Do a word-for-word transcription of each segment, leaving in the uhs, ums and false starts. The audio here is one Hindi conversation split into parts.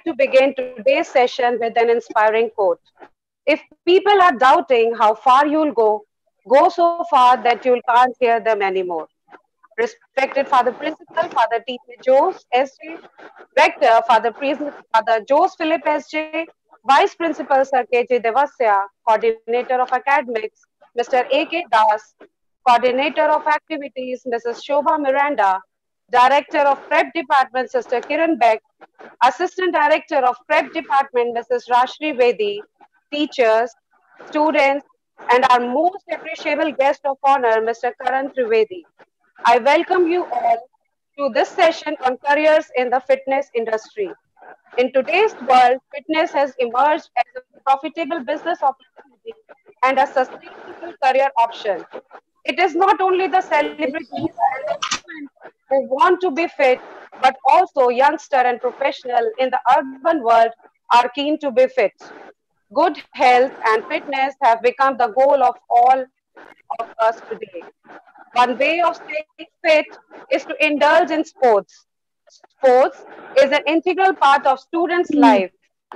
like to begin today's session with an inspiring quote. If people are doubting how far you'll go, go so far that you can't hear them anymore. Respected Father Principal, Father T J Jose S J, Rector, Father, Pres- Father Jose Philip S J, Vice Principal Sir K J Devasya, Coordinator of Academics, Mister A K Das, Coordinator of Activities, Missus Shobha Miranda, Director of Prep Department, Sister Kiran Beck, Assistant Director of Prep Department, Missus Rashri Vedi, teachers, students, and our most appreciable guest of honor, Mister Karan Trivedi. I welcome you all to this session on careers in the fitness industry. In today's world, fitness has emerged as a profitable business opportunity and a sustainable career option. It is not only the celebrities and the women who want to be fit, but also youngster and professional in the urban world are keen to be fit. Good health and fitness have become the goal of all of us today. One way of staying fit is to indulge in sports. Sports is an integral part of students' life.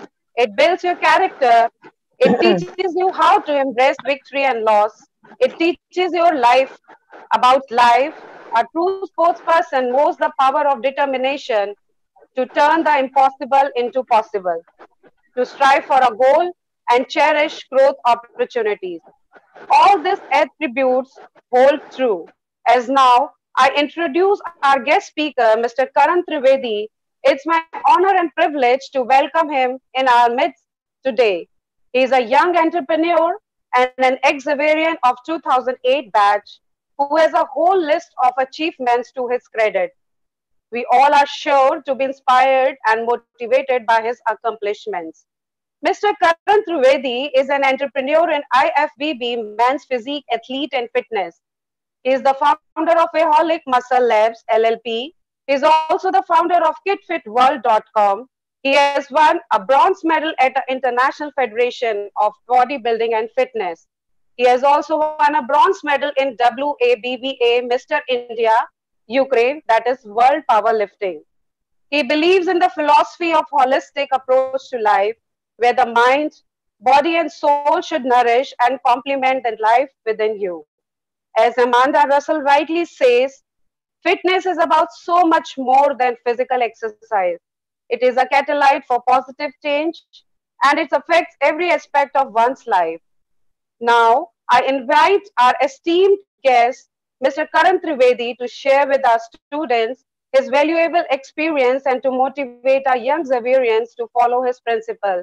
It builds your character. It teaches you how to embrace victory and loss. It teaches your life about life. A true sports person knows the power of determination to turn the impossible into possible, to strive for a goal and cherish growth opportunities. All these attributes hold true. As now I introduce our guest speaker, Mister Karan Trivedi, it's my honor and privilege to welcome him in our midst today. He is a young entrepreneur and an ex-Xaverian of two thousand eight batch who has a whole list of achievements to his credit. We all are sure to be inspired and motivated by his accomplishments. Mister Karan Trivedi is an entrepreneur in I F B B, Men's Physique Athlete and Fitness. He is the founder of Aholic Muscle Labs, L L P. He is also the founder of kit fit world dot com. He has won a bronze medal at the International Federation of Bodybuilding and Fitness. He has also won a bronze medal in W A B B A Mister India, Ukraine, that is World Powerlifting. He believes in the philosophy of holistic approach to life, where the mind, body, and soul should nourish and complement the life within you. As Amanda Russell rightly says, fitness is about so much more than physical exercise. It is a catalyst for positive change and it affects every aspect of one's life. Now, I invite our esteemed guest, Mister Karan Trivedi, to share with our students his valuable experience and to motivate our young Xaverians to follow his principle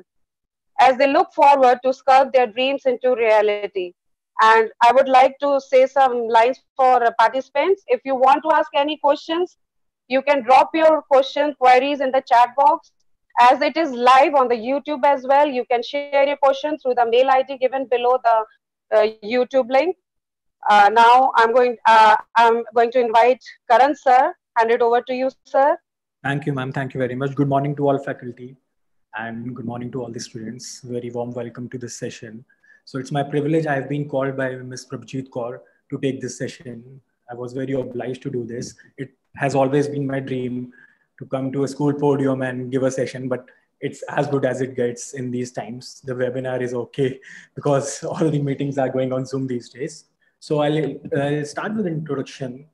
as they look forward to sculpt their dreams into reality. And I would like to say some lines for uh, participants. If you want to ask any questions, you can drop your question queries in the chat box. As it is live on the YouTube as well, you can share your question through the mail I D given below the uh, YouTube link. Uh, now I'm going. Uh, I'm going to invite Karan sir. Hand it over to you, sir. Thank you, ma'am. Thank you very much. Good morning to all faculty and good morning to all the students. Very warm welcome to this session. So it's my privilege. I've been called by Miz Prabhjeet Kaur to take this session. I was very obliged to do this. It has always been my dream to come to a school podium and give a session, but it's as good as it gets in these times. The webinar is okay because all the meetings are going on Zoom these days. So I'll, I'll start with an introduction.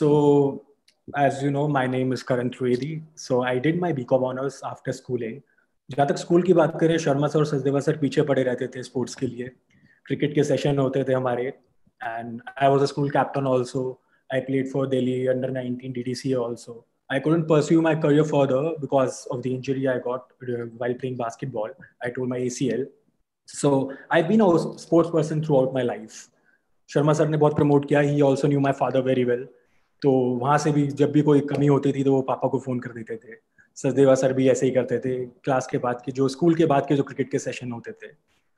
So as you know, my name is Karan Trivedi. So I did my B Com honors after schooling. जहाँ तक स्कूल की बात करें, शर्मा सर और सचदेवा सर पीछे पड़े रहते थे स्पोर्ट्स के लिए. क्रिकेट के सेशन होते थे हमारे and I was a school captain also. I played for Delhi under nineteen D D C A also. I couldn't pursue my career further because of the injury I got while playing basketball. I tore my A C L. So I've been a sports person throughout my life. Sharma sir ने बहुत प्रमोट किया. He also knew my father very well. तो वहाँ से भी जब भी कोई कमी होती थी तो वो पापा को फ़ोन कर देते थे. सचदेवा सर भी ऐसे ही करते थे. क्लास के बाद के जो स्कूल के बाद के जो क्रिकेट के सेशन होते थे.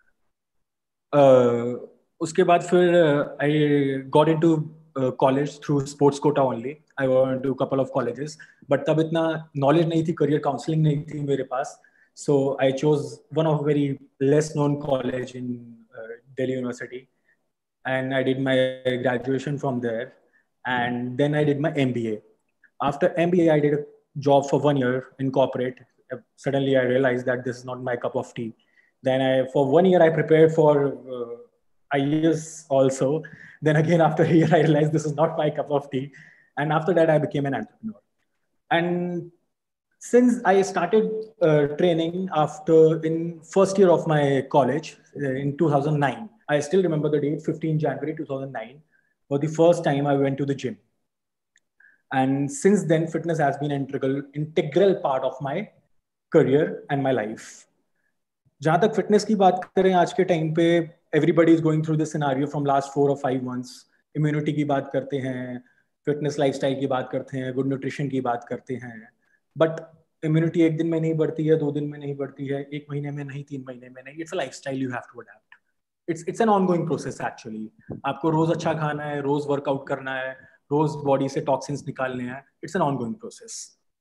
uh, उसके बाद फिर I got into college through sports quota only. I went to couple of colleges but तब इतना नॉलेज नहीं थी, करियर काउंसलिंग नहीं थी मेरे पास. So I chose one of very less known college in Delhi university and I did my graduation from there, and then I did my M B A. After M B A, I did a job for one year in corporate suddenly I realized that this is not my cup of tea. Then I, for one year, I prepared for uh, I E S also. Then again, after a year, I realized this is not my cup of tea. And after that, I became an entrepreneur. And since I started uh, training after in first year of my college uh, in two thousand nine, I still remember the date, fifteenth January two thousand nine, for the first time I went to the gym. And since then, fitness has been an integral, integral part of my career and my life. जहां तक फिटनेस की बात करें आज के टाइम पे everybody is going through this scenario from last four और फाइव मंथ्स. इम्यूनिटी की बात करते हैं, फिटनेस लाइफस्टाइल की बात करते हैं, गुड न्यूट्रिशन की बात करते हैं. बट इम्यूनिटी एक दिन में नहीं बढ़ती है, दो दिन में नहीं बढ़ती है, एक महीने में नहीं, तीन महीने में नहीं. It's a lifestyle, you have to adapt. It's it's an ongoing process actually. आपको रोज अच्छा खाना है, रोज वर्कआउट करना है, रोज बॉडी से टॉक्सिन्स निकालने हैं. It's an ongoing process.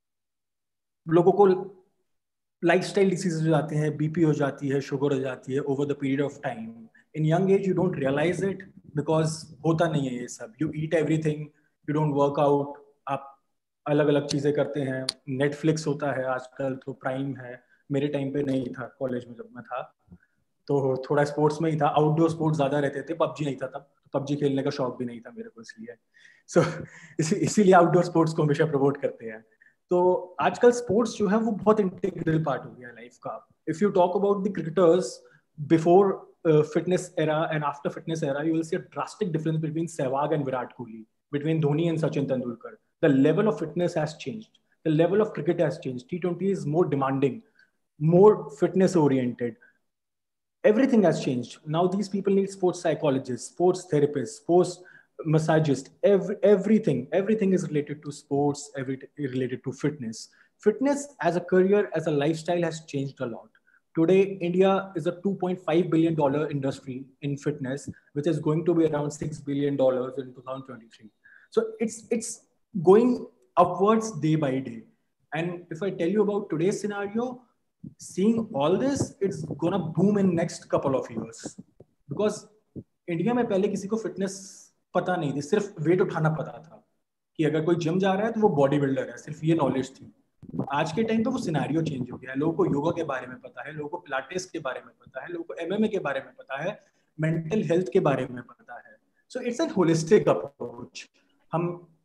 लोगों को लाइफस्टाइल डिसीजेज हो जाते हैं, बीपी हो जाती है, शुगर हो जाती है over the period of time. In young age you don't realise it because होता नहीं है ये सब. You eat everything, you don't work out, आप अलग अलग चीजें करते हैं. नेटफ्लिक्स होता है आजकल, तो प्राइम है. मेरे टाइम पे नहीं था, कॉलेज में जब मैं था तो थोड़ा स्पोर्ट्स में ही था. आउटडोर स्पोर्ट्स ज्यादा रहते थे, पबजी नहीं था तब. पबजी खेलने का शौक भी नहीं था मेरे को, इसलिए सो so, इसीलिए आउटडोर स्पोर्ट्स को हमेशा प्रमोट करते हैं. तो आजकल स्पोर्ट्स जो है वो बहुत इंटीग्रल पार्ट हो गया लाइफ का. If you talk about the cricketers before fitness era and after fitness era, you will see a drastic difference between Sehwag and Virat Kohli, between Dhoni and Sachin Tendulkar. The level of fitness has changed, the level of cricket has changed. T twenty is more demanding, more fitness oriented. Everything has changed. Now these people need sports psychologists, sports therapists, sports massagists. Every, everything, everything is related to sports, everything related to fitness. Fitness as a career, as a lifestyle has changed a lot. Today, India is a two point five billion dollars industry in fitness, which is going to be around six billion dollars in two thousand twenty-three. So it's, it's going upwards day by day. And if I tell you about today's scenario, seeing all this, it's gonna boom in next couple of years. Because India में पहले किसी को फिटनेस पता नहीं थी, सिर्फ वेट उठाना पता था कि अगर कोई जिम जा रहा है तो वो बॉडी बिल्डर है, सिर्फ ये नॉलेज थी. आज के टाइम पे वो सिनेरियो चेंज हो गया है. लोगों को योगा के बारे में पता है, लोगों को पिलाटेस के बारे में पता है, लोगों को एमएमए के बारे में पता है, मेंटल हेल्थ के बारे में पता है. So it's an holistic approach. हम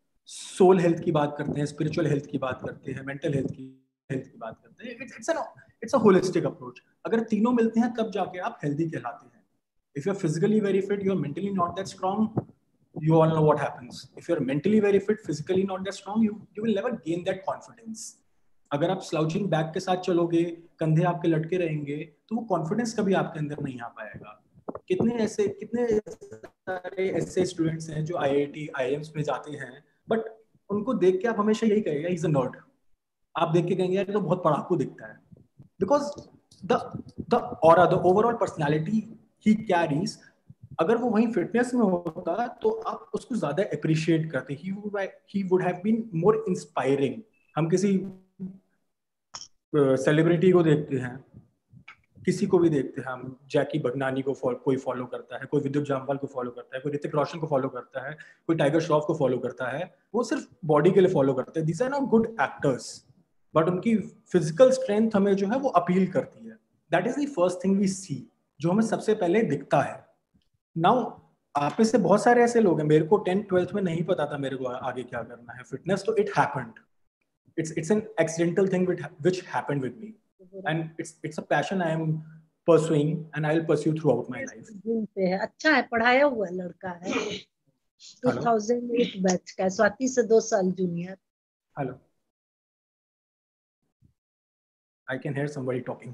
सोल हेल्थ की बात करते हैं, स्पिरिचुअल हेल्थ की बात करते हैं, मेंटल हेल्थ की हेल्थ की बात करते हैं. It's an it's a holistic approach. अगर तीनों मिलते हैं तब जाके आप हेल्दी कहलाते हैं. If you are physically very fit, you are mentally not that strong, you all know what happens. If you're mentally very fit, physically not that strong, you you will never gain that confidence. अगर आप स्लाउचिंग बैक के साथ चलोगे, कंधे आपके लटके रहेंगे, तो वो कॉन्फिडेंस कभी आपके अंदर नहीं आ पाएगा. कितने ऐसे कितने सारे ऐसे स्टूडेंट्स हैं जो आईआईटी आईआईएम्स में जाते हैं, बट उनको देख के आप हमेशा यही कहेंगे, इज अ नर्ड. आप देख के कहेंगे यार तो बहुत पढ़ाकू दिखता है. Because the the aura, the overall personality ही कैरीज, अगर वो वहीं फिटनेस में होता तो आप उसको ज्यादा अप्रिशिएट करते. He would have been more inspiring. हम किसी सेलिब्रिटी uh, को देखते हैं, किसी को भी देखते हैं, हम जैकी भगनानी को फॉलो, कोई फॉलो करता है, कोई विद्युत जामवाल को फॉलो करता है, कोई ऋतिक रोशन को फॉलो करता है, कोई टाइगर श्रॉफ को फॉलो करता है. वो सिर्फ बॉडी के लिए फॉलो करते हैं. These are not good actors, but उनकी फिजिकल स्ट्रेंथ हमें जो है वो अपील करती है. That is the first thing we see, जो हमें सबसे पहले दिखता है. नाउ आप में से बहुत सारे ऐसे लोग हैं, मेरे को टेंथ ट्वेल्थ में नहीं पता था मेरे को आगे क्या करना है फिटनेस, तो it happened. It's it's an accidental thing which happened with me, and it's it's a passion I am pursuing and I will pursue throughout my life. पे है, अच्छा है, पढ़ाया हुआ लड़का है. दो हज़ार आठ बैच का, स्वाति से दो साल junior. Hello, I can hear somebody talking.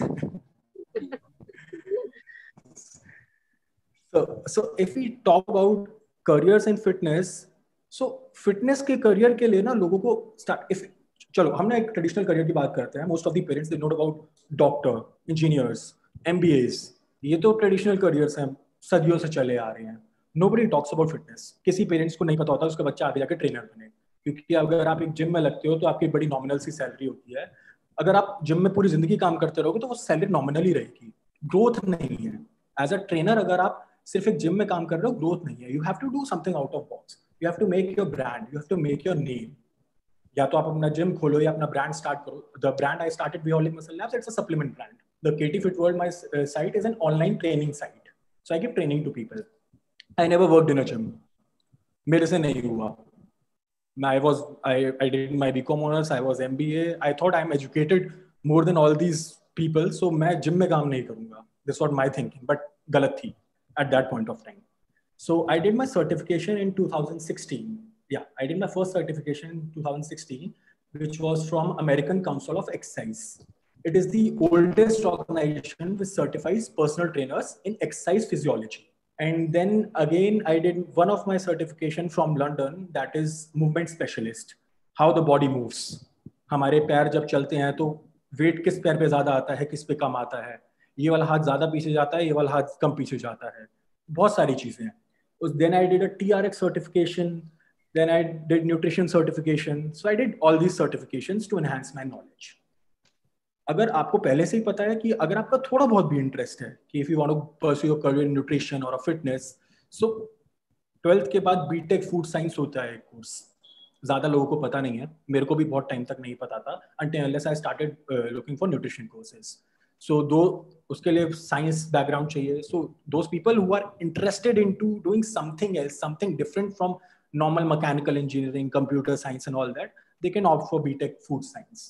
So, so if we talk about careers in fitness, so fitness के career के लिए ना लोगों को start, if चलो हमने एक traditional career की बात करते हैं. Most of the parents they know about doctor, engineers, M B As. ये तो traditional careers हैं, सदियों से चले आ रहे हैं. Nobody talks about fitness. किसी parents को नहीं पता होता उसका बच्चा आगे जाके trainer बने, क्योंकि अगर आप एक जिम में लगते हो तो आपकी बड़ी nominal सी सैलरी होती है. अगर आप जिम में पूरी जिंदगी काम करते रहोगे तो वो सैलरी नॉमिनली रहेगी, ग्रोथ नहीं है. एज अ ट्रेनर अगर आप सिर्फ एक जिम में काम कर रहे हो, ग्रोथ नहीं है. You have to do something out of box. You have to make your brand, you have to make your name. या तो आप अपना जिम खोलो या अपना ब्रांड स्टार्ट करो. The brand I started Beeholic Muscle Labs, it's a supplement brand. The K T Fit World, my uh, site, is an online training site. So I give training to people. I never worked in a gym. मेरे से नहीं हुआ. I was I I did my B Com honors. I was M B A. I thought I'm educated more than all these people. So मैं gym में काम नहीं करूँगा. This was my thinking, but गलत थी at that point of time. So I did my certification in two thousand sixteen. Yeah, I did my first certification in two thousand sixteen, which was from American Council of Exercise. It is the oldest organization which certifies personal trainers in exercise physiology. And then again, I did one of my certification from London, that is movement specialist. How the body moves. हमारे पैर जब चलते हैं तो वेट किस पैर पे ज्यादा आता है, किस पे कम आता है, ये वाला हाथ ज्यादा पीछे जाता है, ये वाला हाथ कम पीछे जाता है, बहुत सारी चीजें हैं. Then I did a T R X certification. Then I did nutrition certification. So I did all these certifications to enhance my knowledge. अगर आपको पहले से ही पता है कि अगर आपका थोड़ा बहुत भी इंटरेस्ट है कि if you want to pursue your career in nutrition और फिटनेस, सो ट्वेल्थ के बाद बीटेक फूड साइंस होता है एक कोर्स. ज्यादा लोगों को पता नहीं है, मेरे को भी बहुत टाइम तक नहीं पता था until unless I started uh, looking for nutrition courses. So दो उसके लिए साइंस बैकग्राउंड चाहिए. So those people who are interested into doing something else, something different from normal mechanical engineering, computer science and all that, they can opt for BTech food science.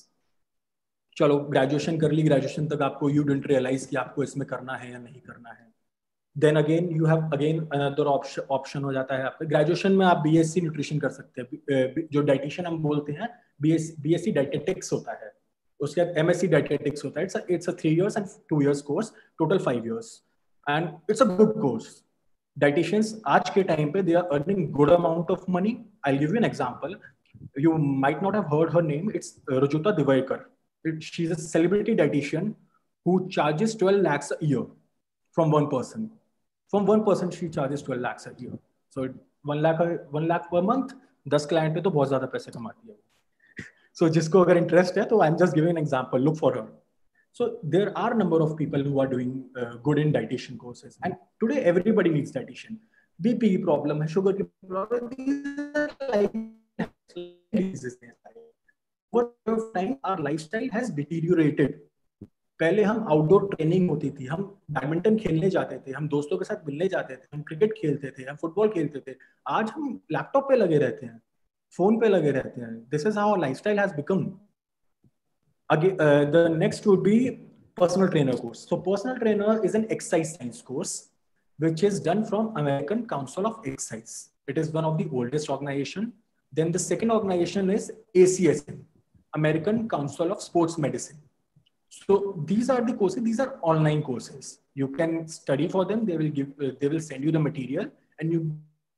चलो ग्रेजुएशन कर ली, ग्रेजुएशन तक आपको यू डिडंट रियलाइज कि आपको इसमें करना है या नहीं करना है. Then again you have again another option हो जाता है आपका. ग्रेजुएशन में आप बीएससी न्यूट्रिशन कर सकते हैं, जो डाइटिशियन हम बोलते हैं, बीएस बीएससी डाइटेटिक्स होता है, उसके बाद एमएससी डाइटेटिक्स होता है. It's it's a three years and two years course, total five years, and it's a good course. Dietitians आज के टाइम पे they are earning good amount of money. I will give you an example. You might not have heard her name. It's Rujuta Diwekar. She's a celebrity dietitian who charges twelve lakhs a year from one person. From one person, she charges twelve lakhs a year. So one lakh, one lakh per month. ten client पे तो बहुत ज़्यादा पैसे कमाती है. So जिसको अगर interest है, तो I'm just giving an example. Look for her. So there are a number of people who are doing uh, good in dietitian courses. And today everybody needs dietitian. B P की problem है, sugar की problem. These are like diseases. Over time, our lifestyle has deteriorated. पहले हम आउटडोर ट्रेनिंग होती थी, हम बैडमिंटन खेलने जाते थे, हम दोस्तों के साथ मिलने जाते थे, हम क्रिकेट खेलते थे, हम फुटबॉल खेलते थे. आज हम लैपटॉप पे लगे रहते हैं, फोन पे लगे रहते हैं. This is how our lifestyle has become. The next would be personal trainer course. So personal trainer is an exercise science course which is done from American Council of Exercise. It is one of the oldest organization. Then the second organization is A C S M, American Council of Sports Medicine. So these are the courses. These are online courses. You can study for them. They will give. Uh, they will send you the material, and you.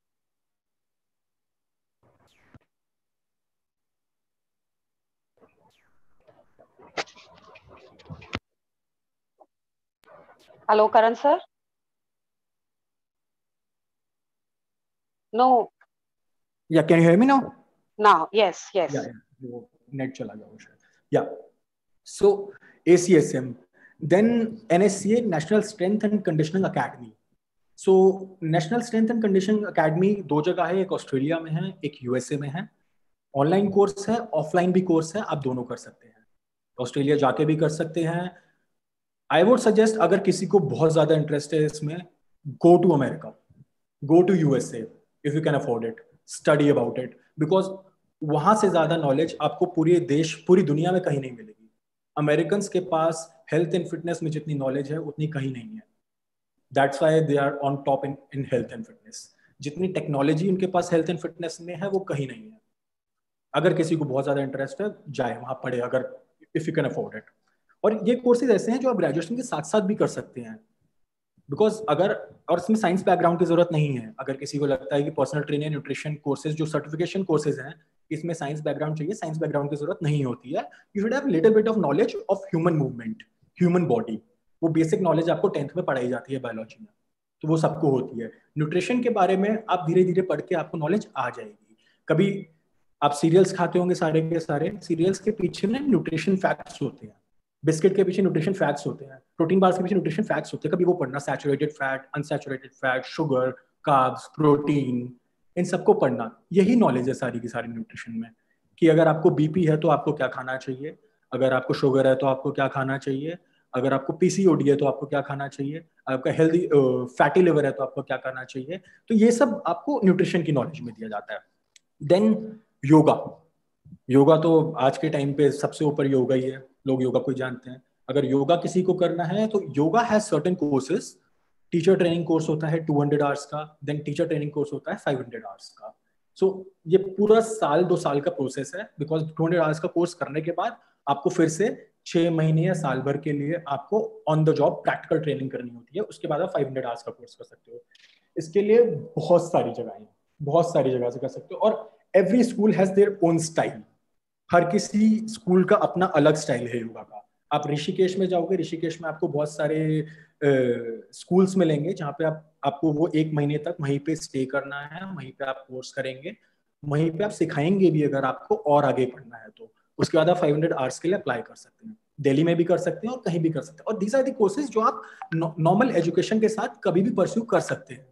Hello, Karan sir. No. Yeah, can you hear me now? Now, yes, yes. Yeah, yeah. Net chala gaya shayad. Yeah. So A C S M, then N S C A, National Strength and Conditioning Academy. So National Strength and Conditioning Academy दो जगह है, एक ऑस्ट्रेलिया में है, एक यूएसए में है. ऑनलाइन कोर्स है, ऑफलाइन भी कोर्स है, आप दोनों कर सकते हैं. ऑस्ट्रेलिया जाके भी कर सकते हैं. आई वुड सजेस्ट, अगर किसी को बहुत ज्यादा इंटरेस्ट है इसमें, go to America, go to USA if you can afford it, study about it, because वहां से ज्यादा नॉलेज आपको पूरे देश, पूरी दुनिया में कहीं नहीं मिलेगी. अमेरिकन के पास हेल्थ एंड फिटनेस में जितनी नॉलेज है उतनी कहीं नहीं है. That's why they are on top in in health and fitness. जितनी टेक्नोलॉजी उनके पास हेल्थ एंड फिटनेस में है वो कहीं नहीं है. अगर किसी को बहुत ज्यादा इंटरेस्ट है, जाए वहां पढ़े, अगर if you can afford it. और ये कोर्सेज ऐसे हैं जो आप ग्रेजुएशन के साथ साथ भी कर सकते हैं, बिकॉज अगर, और इसमें साइंस बैकग्राउंड की जरूरत नहीं है. अगर किसी को लगता है कि पर्सनल ट्रेनिंग, न्यूट्रिशन कोर्सेज जो सर्टिफिकेशन कोर्सेज हैं, इसमें साइंस बैकग्राउंड चाहिए, साइंस बैकग्राउंड की जरूरत नहीं होती है. You should have little bit of knowledge of human movement, human body. वो बेसिक नॉलेज आपको टेंथ में पढ़ाई जाती है बायोलॉजी में, तो वो सबको होती है. न्यूट्रिशन के बारे में आप धीरे धीरे पढ़ के आपको नॉलेज आ जाएगी. कभी आप सीरियल्स खाते होंगे, सारे के सारे सीरियल्स के पीछे में न्यूट्रिशन फैक्ट्स होते हैं, बिस्किट के पीछे न्यूट्रिशन फैक्ट्स होते हैं, प्रोटीन बार्स के पीछे न्यूट्रिशन फैक्ट्स होते हैं. कभी वो पढ़ना, saturated fat, unsaturated fat, sugar, carbs, protein, इन सबको पढ़ना. यही नॉलेज है सारी की सारी न्यूट्रिशन में. कि अगर आपको बीपी है तो आपको क्या खाना चाहिए, अगर आपको शुगर है तो आपको क्या खाना चाहिए, अगर आपको पीसीओडी है तो आपको क्या खाना चाहिए, आपका हेल्दी फैटी लिवर है तो आपको क्या करना चाहिए। तो ये सब आपको न्यूट्रिशन की नॉलेज में दिया जाता है। देन योगा, योगा तो आज के टाइम पे सबसे ऊपर योगा ही है, लोग योगा को जानते हैं। अगर योगा किसी को करना है तो yoga has certain courses. Teacher training course होता है टू हंड्रेड आवर्स का, देन टीचर ट्रेनिंग कोर्स होता है फाइव हंड्रेड आवर्स का। सो so, ये पूरा साल दो साल का प्रोसेस है, बिकॉज टू हंड्रेड आवर्स का कोर्स करने के बाद आपको फिर से छह महीने या साल भर के लिए आपको on the job practical training करनी होती है, उसके बाद आप फाइव हंड्रेड आवर्स का कोर्स कर सकते हो। इसके लिए बहुत सारी जगह है, बहुत सारी जगह से कर सकते हो, और every school has their own style. हर किसी स्कूल का अपना अलग स्टाइल है योगा का। आप ऋषिकेश में जाओगे, ऋषिकेश में आपको बहुत सारे स्कूल्स uh, मिलेंगे जहाँ पे आप आपको वो एक महीने तक वहीं पे स्टे करना है, वहीं पे आप कोर्स करेंगे, वहीं पे आप सिखाएंगे भी अगर आपको और आगे पढ़ना है तो। उसके बाद आप फाइव हंड्रेड आवर्स के लिए अप्लाई कर सकते हैं, दिल्ली में भी कर सकते हैं और कहीं भी कर सकते हैं। और दीज आर द कोर्सेज जो आप नॉर्मल एजुकेशन के साथ कभी भी परस्यू कर सकते हैं।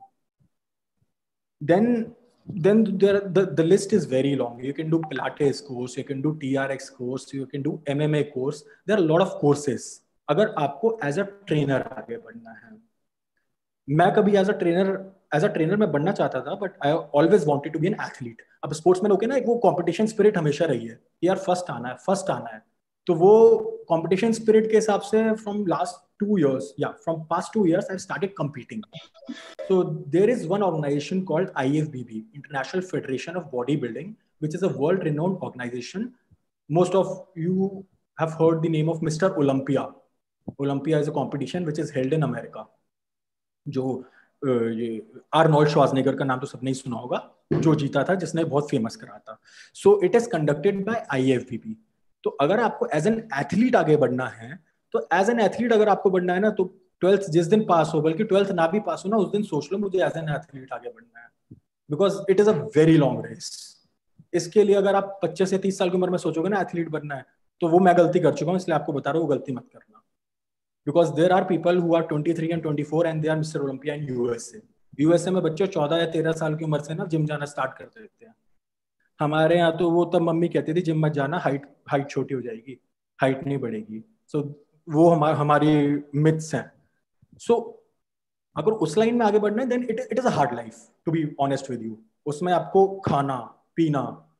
Then then there the, the list is very long. You can do Pilates course, you can do T R X course, you can do M M A course. There are a lot of courses. अगर आपको एज अ ट्रेनर आगे बढ़ना है, मैं कभी as a trainer as a trainer मैं बनना चाहता था, but I always wanted to be an athlete. अब स्पोर्ट्समैन होके ना एक वो कंपटीशन स्पिरिट हमेशा रही है कि यार फर्स्ट आना है, फर्स्ट आना है। तो वो कंपटीशन स्पिरिट के हिसाब से from last two years, yeah, from past two years, I've started competing. So there is one organization called I F B B, International Federation of Bodybuilding, which is a world-renowned organization. Most of you have heard the name of Mister Olympia. Olympia is a competition which is held in America. जो ये आर्नोल्ड श्वार्ज़नेगर का नाम तो सबने ही सुना होगा, जो जीता था, जिसने बहुत फेमस करा था। So it is conducted by I F B B. तो अगर आपको एज एन एथलीट आगे बढ़ना है, तो एज एन एथलीट अगर आपको बढ़ना है ना, तो ट्वेल्थ जिस दिन पास हो, बल्कि ट्वेल्थ ना भी पास हो ना, उस दिन सोच लो मुझे एज एन एथलीट आगे बढ़ना है, because it is a very long race. इसके लिए अगर आप पच्चीस से तीस साल की उम्र में सोचोगे ना एथलीट बनना है, तो वो मैं गलती कर चुका हूँ, इसलिए आपको बता रहा हूँ वो गलती मत करना। Because there are people who are twenty three and twenty four and they are Mister Olympia in USA. USA में बच्चे चौदह या तेरह साल की उम्र से ना जिम जाना स्टार्ट कर देते हैं। हमारे यहाँ तो वो तब मम्मी कहती थी जिम मत जाना, हाइट हाइट छोटी हो जाएगी, हाइट नहीं बढ़ेगी। सो so, वो हमार, हमारी मिथ्स हैं। सो so, अगर उस लाइन में आगे बढ़ना है, then it it is a hard life, to be honest with you. उसमें आपको खाना पीना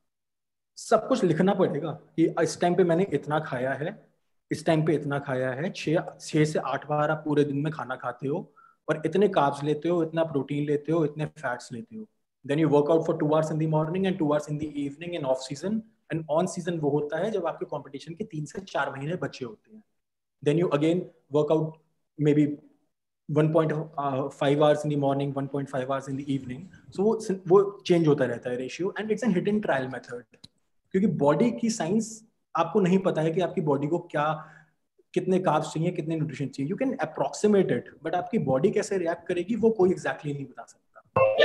सब कुछ लिखना पड़ेगा कि इस टाइम पे मैंने इतना खाया है, इस टाइम पे इतना खाया है, छः छः से आठ बार आप पूरे दिन में खाना खाते हो, और इतने कार्ब्स लेते हो, इतना प्रोटीन लेते हो, इतने फैट्स लेते हो। Then you work out for two hours in the morning and two hours in the evening in off season. And on season वो होता है जब आपके कॉम्पिटिशन के तीन से चार महीने बचे होते हैं। Then you again work out maybe one point five hours in the morning, one point five hours in the evening. So वो वो change होता रहता है ratio, and it's a hit and trial method. क्योंकि बॉडी की साइंस आपको नहीं पता है कि आपकी बॉडी को क्या, कितने कार्ब्स चाहिए, कितने न्यूट्रिशन चाहिए। You can approximate it, but आपकी बॉडी कैसे रिएक्ट करेगी वो कोई एग्जैक्टली exactly नहीं बता सकता।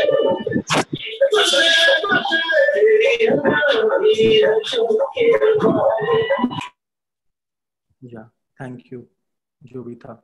या थैंक यू जो भी था।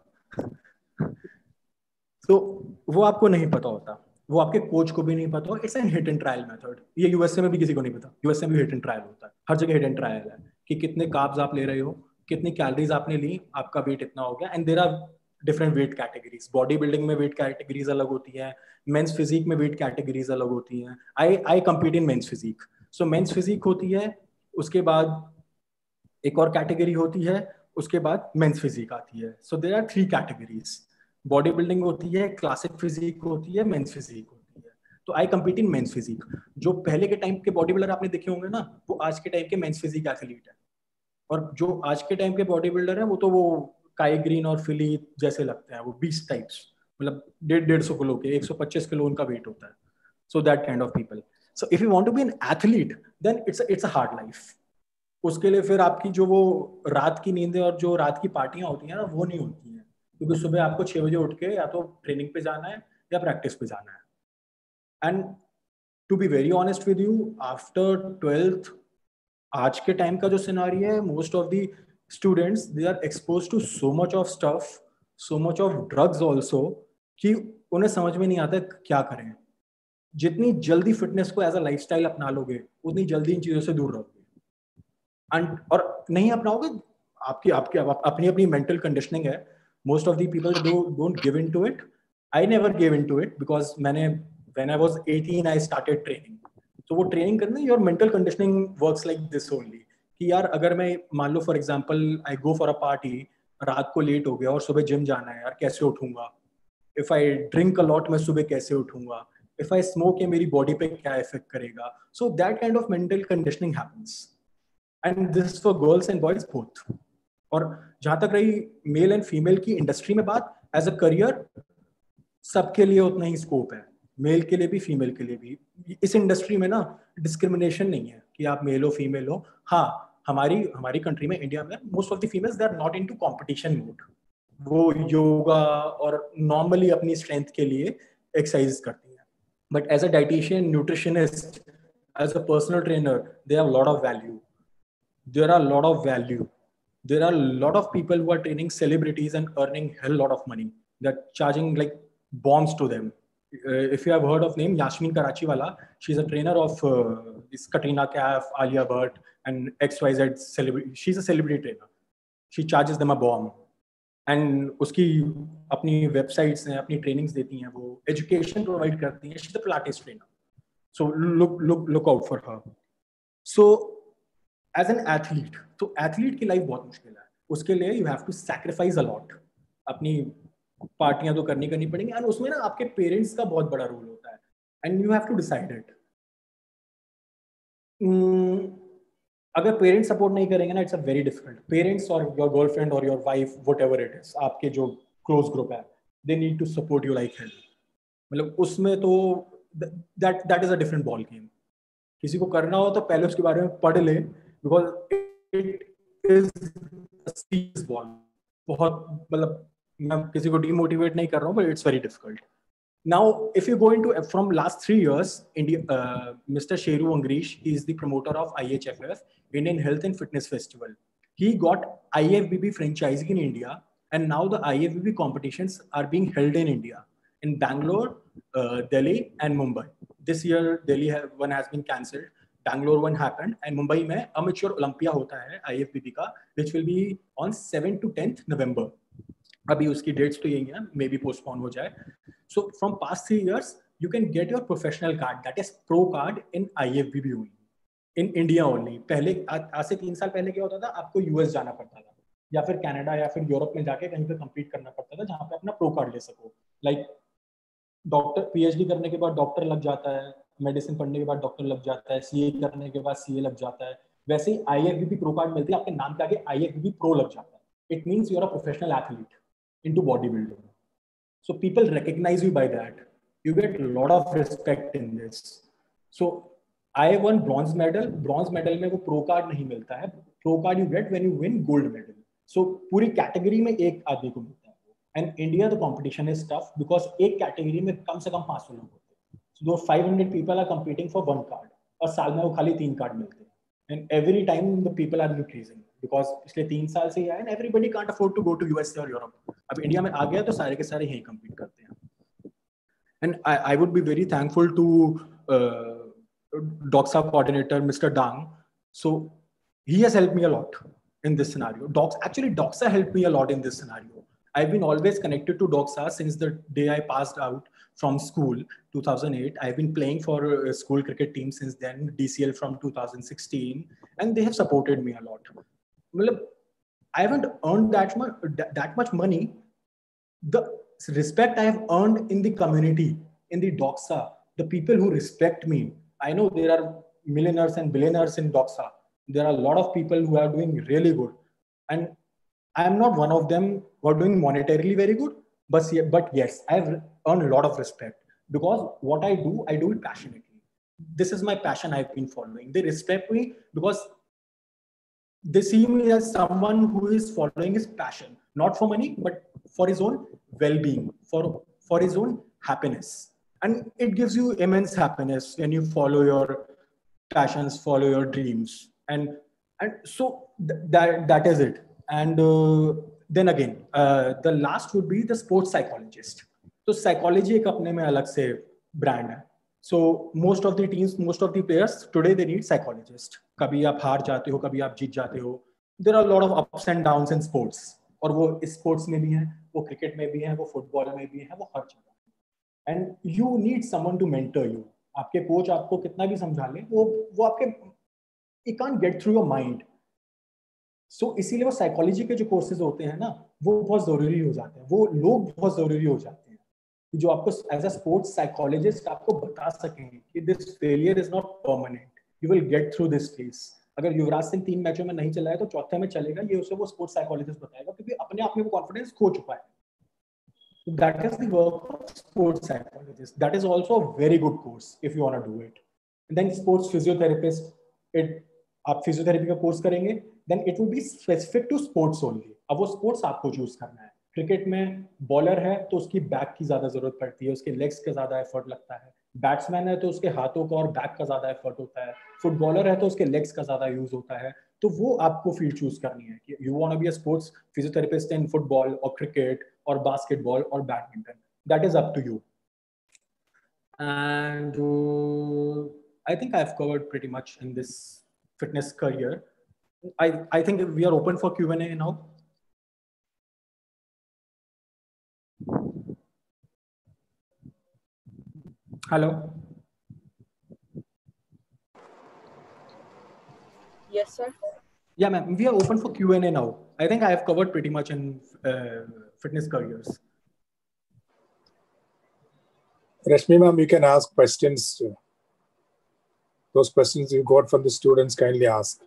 तो so, वो आपको नहीं पता होता, वो आपके कोच को भी नहीं पता हो। It's an hit and trial method. ये यूएसए में भी किसी को नहीं पता, यूएसए में भी हिट एंड ट्रायल होता है, हर जगह हिट एंड ट्रायल है कि कितने कार्ब्स आप ले रहे हो, कितनी कैलोरीज आपने ली, आपका वेट इतना हो गया। And there are different weight categories. Body building में वेट कैटेगरीज अलग होती है, मेंस फिजिक में वेट कैटेगरीज अलग होती हैं। I I compete in men's physique. So men's physique होती है, उसके बाद एक और कैटेगरी होती है, उसके बाद मेंस फिजिक आती है। So there are three categories. Body building होती है, क्लासिक फिजिक होती है, मेंस फिजिक होती है। तो I compete in men's physique. जो पहले के टाइम के बॉडी बिल्डर आपने देखे होंगे ना, वो आज के टाइम के मेंस फिजिक एथलीट है। और जो आज के टाइम के बॉडी बिल्डर है, वो तो वो काई ग्रीन और फिली जैसे लगते हैं, वो बीस टाइप्स, मतलब डेढ़ डेढ़ सौ किलो के, एक सौ पच्चीस किलो उनका वेट होता है। So that kind of people. So if you want to be an athlete, then it's it's a hard life. उसके लिए फिर आपकी जो वो रात की नींदें और जो रात की पार्टियां होती हैं ना, वो नहीं होती हैं, क्योंकि सुबह आपको छह बजे उठ के या तो ट्रेनिंग पे जाना है या प्रैक्टिस पे जाना है। And to be very honest with you, after twelfth आज के टाइम का जो सिनारी है, most of the students they are expose to so much of stuff, so much of drugs also, कि उन्हें समझ में नहीं आता क्या करें। जितनी जल्दी फिटनेस को एज अ लाइफस्टाइल अपना लोगे, उतनी जल्दी इन चीजों से दूर रहोगे। and और नहीं अपनाओगे, आपकी आपकी अपनी अपनी mental conditioning है. Most of the people don't don't give into it. I never gave into it because मैंने when I was eighteen I started training. तो वो ट्रेनिंग करना, your mental conditioning works like this only कि यार अगर मैं मान लो for example I go for a party, रात को लेट हो गया और सुबह जिम जाना है, यार कैसे उठूंगा. If I drink a lot, मैं सुबह कैसे उठूंगा. इफ आई स्मोक, ये मेरी बॉडी पे क्या इफेक्ट करेगा. So that kind of mental conditioning happens and this for girls and boys both. और जहां तक रही मेल एंड फीमेल की इंडस्ट्री में बात, एज अ करियर सबके लिए उतना ही स्कोप है, मेल के लिए भी फीमेल के लिए भी. इस इंडस्ट्री में ना डिस्क्रिमिनेशन नहीं है कि आप मेल हो फीमेल हो. हाँ, हमारी हमारी कंट्री में, इंडिया में, most of the females they are not into competition mode. वो योगा और नॉर्मली अपनी स्ट्रेंथ के लिए एक्सरसाइज करती हैं. But as a dietitian, nutritionist, as a personal trainer, they have lot of value. There are lot of value. There are a lot of people who are training celebrities and earning hell lot of money. They're charging like bombs to them. Uh, if you have heard of name Yasmin Karachiwala, she's a trainer of uh, this Katrina Kaif, Alia Bhatt, and X Y Z celebrity. She's a celebrity trainer. She charges them a bomb. And उसकी अपनी websites हैं, अपनी trainings देती हैं, वो education provide करती हैं. She's a Pilates trainer. So look look look out for her. So as an athlete, तो एथलीट की लाइफ बहुत मुश्किल है. उसके लिए you have to sacrifice a lot. अपनी पार्टियां तो करनी करनी पड़ेंगी एंड उसमें ना आपके पेरेंट्स का बहुत बड़ा रोल होता है and you have to decide it. अगर पेरेंट्स सपोर्ट नहीं करेंगे ना, it's a very difficult. Parents और योर गर्लफ्रेंड और your wife, whatever it is, आपके जो क्लोज ग्रुप है, they need to support you like hell. मतलब उसमें तो that that is a different ball game. किसी को करना हो तो पहले उसके बारे में पढ़ ले, because it is a serious ball. बहुत मतलब मैं किसी को demotivate नहीं कर रहा हूँ, but it's very difficult. Now, if you go into from last three years, India, uh, Mister Sheru Angrish, he is the promoter of I H F F, Indian Health and Fitness Festival. He got I F B B franchising in India, and now the I F B B competitions are being held in India, in Bangalore, uh, Delhi, and Mumbai. This year, Delhi have, one has been cancelled. Bangalore one happened, and Mumbai में amateur Olympia होता है I F B B का, which will be on seventh to tenth November. अभी उसकी dates तो यही हैं, maybe postpone हो जाए. So from past three years, you can get your professional card, that is pro card, in I F B B only, in India only. पहले आज से तीन साल पहले क्या होता था, आपको यूएस जाना पड़ता था या फिर कनाडा या फिर यूरोप में जाके कहीं पे compete करना पड़ता था जहाँ पे अपना pro card ले सको. Like डॉक्टर पीएचडी करने के बाद डॉक्टर लग जाता है, मेडिसिन पढ़ने के बाद डॉक्टर लग जाता है, सीए करने के बाद सीए लग जाता है, वैसे ही आईएफबीबी प्रो कार्ड मिलती है, आपके नाम के आगे आईएफबीबी प्रो लग जाता है. It means you are a professional athlete into body building. So people recognise you by that. You get lot of respect in this. So I won bronze medal. Bronze medal में वो प्रो कार्ड नहीं मिलता है. Pro card you get when you win gold medal. So पूरी कैटेगरी में एक आदमी को मिलता है. And India, the competition is tough because एक कैटेगरी में कम से कम पाँच सौ लोग होते हैं. So those five hundred people are competing for one card. और साल में वो खाली तीन कार्ड मिलते हैं. And every time the people are increasing because पिछले तीन साल से ही आए and everybody can't afford to go to U S A or Europe. अब इंडिया में आ गया तो सारे के सारे यहीं compete करते हैं. And I, I would be very thankful to uh, Doxa coordinator Mister Dang. So he has helped me a lot in this scenario. Dox actually Doxa helped me a lot in this scenario. I've been always connected to Doxa since the day I passed out from school, two thousand eight. I've been playing for a school cricket team since then, D C L from two thousand sixteen, and they have supported me a lot. Well, I haven't earned that much, that much money. The respect I have earned in the community, in the Doxa, the people who respect me. I know there are millionaires and billionaires in Doxa. There are a lot of people who are doing really good. And I am not one of them who are doing monetarily very good, but, but yes, I have earned a lot of respect because what I do, I do it passionately. This is my passion I've been following. They respect me because they see me as someone who is following his passion, not for money, but for his own well-being, for, for his own happiness. And it gives you immense happiness when you follow your passions, follow your dreams. And, and so th that, that is it. And uh, then again, uh, the last would be the sports psychologist. So psychology एक अपने में अलग से brand है. So most of the teams, most of the players today, they need psychologist. कभी आप हार जाते हो, कभी आप जीत जाते हो. There are a lot of ups and downs in sports. और वो स्पोर्ट्स में भी है, वो क्रिकेट में भी है, वो फुटबॉल में भी है, वो हर जगह. And you need someone to mentor you. आपके कोच आपको कितना भी समझा ले, वो वो आपके you can't get through your mind. So इसीलिए वो साइकोलॉजी के जो कोर्सेज होते हैं ना, वो बहुत जरूरी हो जाते हैं. वो लोग बहुत जरूरी हो जाते हैं जो आपको एज अ स्पोर्ट्स साइकोलॉजिस्ट आपको बता सकेंगे कि this failure is not permanent, you will get through this phase. अगर युवराज सिंह तीन मैचों में नहीं चला है तो चौथे में चलेगा, ये उसे वो स्पोर्ट्स साइकोलॉजिस्ट बताएगा, क्योंकि अपने आप में वो कॉन्फिडेंस खो चुका है. That is the work of sports psychologist. That is also a very good course if you want to do it. Then sports physiotherapist, it आप फिजियोथेरेपी का कोर्स करेंगे, then it will be specific to sports only. अब वो स्पोर्ट्स आपको चूज करना है. क्रिकेट में बॉलर है तो उसकी बैक की ज्यादा जरूरत पड़ती है, उसके लेग्स का ज्यादा एफर्ट लगता है. बैट्समैन है तो उसके हाथों का और बैक का ज्यादा एफर्ट होता है. फुटबॉलर है तो उसके लेग्स का ज्यादा यूज होता है. तो वो आपको फील्ड चूज करनी है कि you want to be a sports physiotherapist in football और क्रिकेट और बास्केटबॉल और badminton. That is up to you. And I think I have covered pretty much in this fitness career. I, I think we are open for Q and A now. Hello. Yes, sir. Yeah, ma'am. We are open for Q and A now. I think I have covered pretty much in uh, fitness careers. Rashmi, ma'am, you can ask questions. Those questions you got from the students, kindly ask.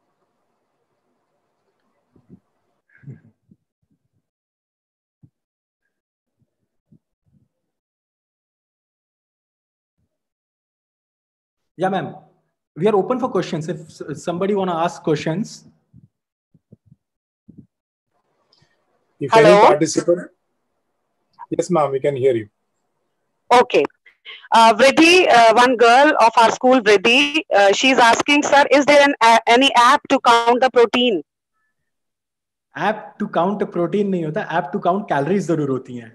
Yeah, ma'am. We are open for questions. If somebody want to ask questions. If Hello? any participant. Yes, ma'am, we can hear you. Okay. Uh, Vridhi, uh, one girl of our school, Vridhi, uh, she's asking, sir, is there an, uh, any app to count the protein? App to count the protein नहीं होता, app to count calories जरूर होती हैं.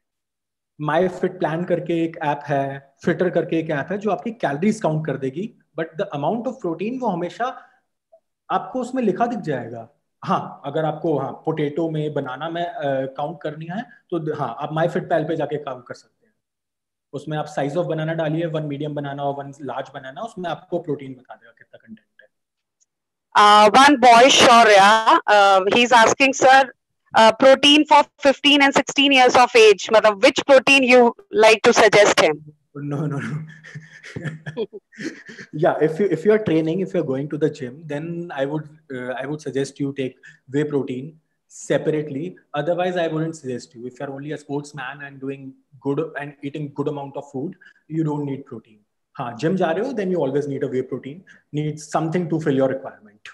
माई फिट प्लान करके एक ऐप है, फिटर करके एक ऐप है जो आपकी कैलोरीज काउंट कर देगी, but the amount of protein वो हमेशा आपको उसमें लिखा दिख जाएगा. हाँ, अगर आपको हाँ पोटैटो में बनाना में काउंट करनी है तो हाँ आप माई फिट पैल पे जाके काउंट कर सकते हैं. उसमें आप साइज ऑफ बनाना डालिए, वन मीडियम बनाना और वन लार्ज बनाना, उसमें आपको प्रोटीन बता देगा कितना कंटेंट है. Uh, one boy, Shaurya, uh, he's asking, sir, uh, protein for fifteen and sixteen years of age. Matlab, which protein you like to suggest him? No, no, no. Yeah, if you if you are training, if you are going to the gym, then I would uh, I would suggest you take whey protein separately. Otherwise, I wouldn't suggest you. If you are only a sportsman and doing good and eating good amount of food, you don't need protein. हाँ, gym जा रहे हो, then you always need a whey protein. Need something to fill your requirement.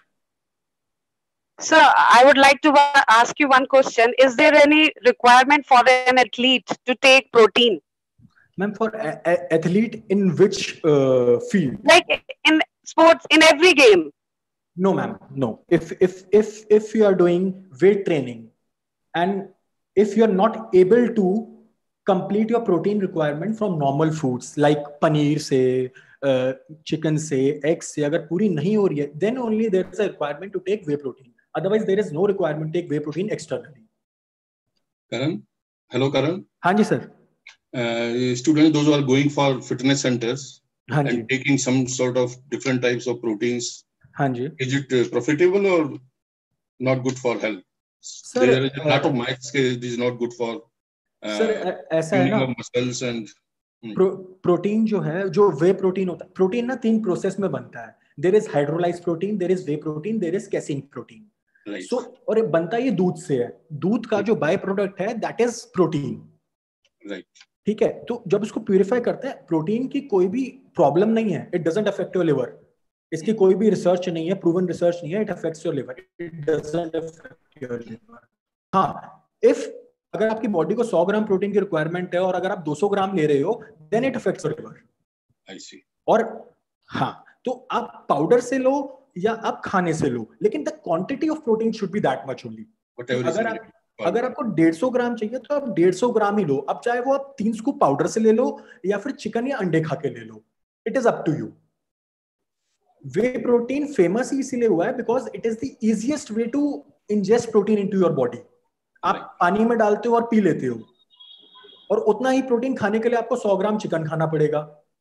Sir, I would like to ask you one question. Is there any requirement for an athlete to take protein? Ma'am, for a, a athlete in which uh, field? Like in sports, in every game. No, ma'am. No. If if if if you are doing weight training, and if you are not able to complete your protein requirement from normal foods like paneer से, uh, chicken से, eggs से, अगर पूरी नहीं हो रही है, then only there is a requirement to take whey protein. Otherwise, there is no requirement to take whey protein externally. Karan, hello, Karan. हाँ जी sir. Uh, students, those who are going for fitness centers हाँ and ji. taking some sort of different types of proteins, हाँ जी. is it uh, profitable or not good for health? Sir, there is a lot uh, of myths that it is not good for uh, sir, ऐसा है ना, of muscles and pro, protein जो है, जो वे प्रोटीन होता है, प्रोटीन ना तीन प्रोसेस में बनता है. There is hydrolysed protein, there is whey protein, there is casein protein. right. So so, और ये बनता ये दूध से है. दूध का जो बाय प्रोडक्ट है दैट इज प्रोटीन. right. ठीक है. तो जब इसको प्यूरिफाई करते हैं, प्रोटीन की कोई भी प्रॉब्लम नहीं है. It doesn't affect your liver. इसकी कोई भी रिसर्च नहीं है, प्रूवन रिसर्च नहीं है. It affects your liver. It doesn't affect your liver. हाँ, इफ अगर आपकी बॉडी को सौ ग्राम प्रोटीन की रिक्वायरमेंट है और अगर आप दो सौ ग्राम ले रहे हो, then it affects your liver. I see. और हाँ, तो आप पाउडर से लो या आप खाने से लो, लेकिन the quantity of protein should be that much only. Whatever is अगर आप needed. अगर आपको डेढ़ सौ ग्राम चाहिए तो आप डेढ़ सौ ग्राम ही लो, अब चाहे वो आप तीन स्कूप पाउडर से ले लो या फिर चिकन या अंडे खा के ले लो, it is up to you. Whey protein famous ही इसीलिए हुआ है because it is the easiest way to ingest protein into your body. आप पानी में डालते हो और पी लेते हो, और उतना ही प्रोटीन खाने के लिए आपको सौ ग्राम चिकन खाना पड़ेगा,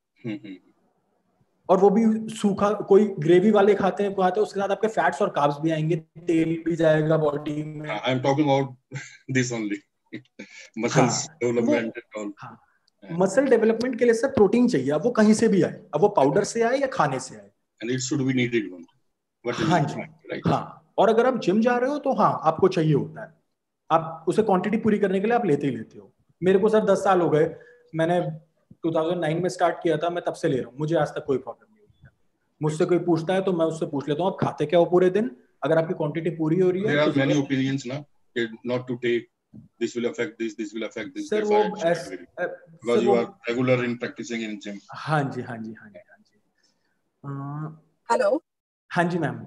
और वो भी सूखा, कोई ग्रेवी वाले खाते हैं खाते हैं उसके साथ आपके फैट्स और कार्ब्स भी आएंगे, तेल भी जाएगा बॉडी में। I am talking about this only, muscles development and all. हाँ, मसल डेवलपमेंट के लिए सर प्रोटीन चाहिए, अब वो कहीं से भी आए, अब वो पाउडर से आए या खाने से आए, and it should be needed one. हाँ जी, राइट। हाँ, और अगर आप जिम जा रहे हो तो हाँ आपको चाहिए होता है, आप उसे क्वांटिटी पूरी करने के लिए आप लेते ही लेते हो। मेरे को सर दस साल हो गए, मैंने दो हज़ार नौ में स्टार्ट किया था, मैं तब से ले रहा हूँ, मुझे आज तक कोई प्रॉब्लम नहीं हुई है। मुझसे कोई पूछता है तो मैं उससे पूछ लेता हूँ आप खाते क्या हो पूरे दिन, अगर आपकी क्वांटिटी पूरी हो रही है। There are many opinions ना, not to take, this will affect this, this will affect this. Sir वो एस, because you are regular in practicing in gym. हाँ जी हाँ जी हाँ जी हाँ जी। हेलो। हाँ जी मैम।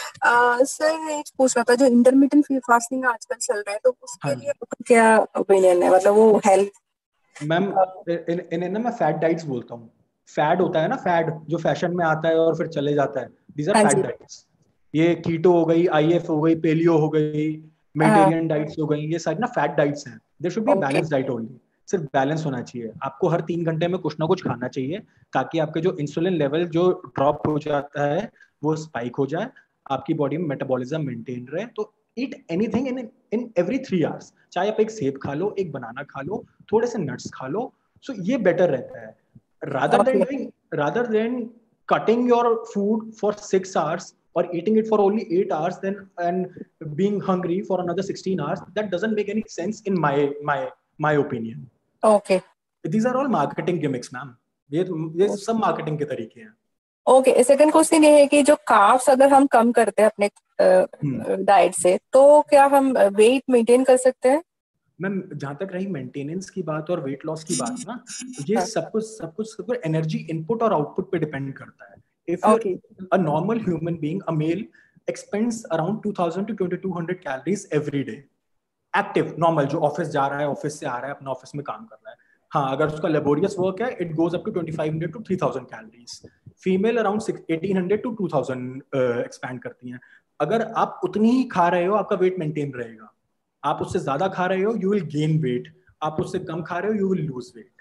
सर एक पूछ रहा था, जो इंटरमिटेंट फास्टिंग आजकल चल रहा है तो उसके हाँ लिए क्या ओपिनियन है, मतलब वो हेल्थ? मैम इन्हें ना मैं फैट डाइट्स बोलता हूँ। फैट होता है ना, फैट जो फैशन में आता है और फिर चले जाता है, दीज आर फैट डाइट्स। ये कीटो हो गई, आईएफ हो गई, पेलियो हो गई, मेडिटेरियन डाइट्स हो गई, ये सारी ना फैट डाइट्स हैं। There should be a balance diet only, सिर्फ बैलेंस होना चाहिए। आपको हर तीन घंटे में कुछ ना कुछ खाना चाहिए ताकि आपके जो इंसुलिन लेवल जो ड्रॉप हो जाता है वो स्पाइक हो जाए, आपकी बॉडी में मेटाबॉलिज्म मेंटेन रहे। तो eat anything in in every three hours, चाहे आप एक सेब खा लो, एक बनाना खा लो, थोड़े से नट्स खा लो, सो so ये बेटर रहता है rather than doing rather than cutting your food for six hours or eating it for only eight hours then and being hungry for another sixteen hours. That doesn't make any sense in my my my opinion. Okay, these are all marketing gimmicks ma'am, ये ये सब मार्केटिंग के तरीके हैं। ओके, सेकंड क्वेश्चन ये है कि जो कार्ब्स अगर हम कम करते हैं अपने डाइट से तो क्या हम वेट मेंटेन कर सकते हैं? मैम जहां तक रही मेंटेनेंस की बात और वेट लॉस की बात ना, ये सब कुछ सब कुछ सब कुछ एनर्जी इनपुट और आउटपुट पे डिपेंड करता है। If you a normal human being, a male expends around two thousand to twenty two hundred calories every day, active normal जो ऑफिस जा रहा है, ऑफिस से आ रहा है, अपना ऑफिस में काम कर रहा है। हाँ, अगर उसका लेबोरियस वर्क है, it goes up to twenty five hundred to three thousand calories. Female around eighteen hundred to two thousand expand करती हैं। अगर आप उतनी ही खा रहे हो, आपका वेट मेंटेन रहेगा। आप उससे ज्यादा खा रहे हो, यू विल गेन वेट। आप उससे कम खा रहे हो, you will lose weight.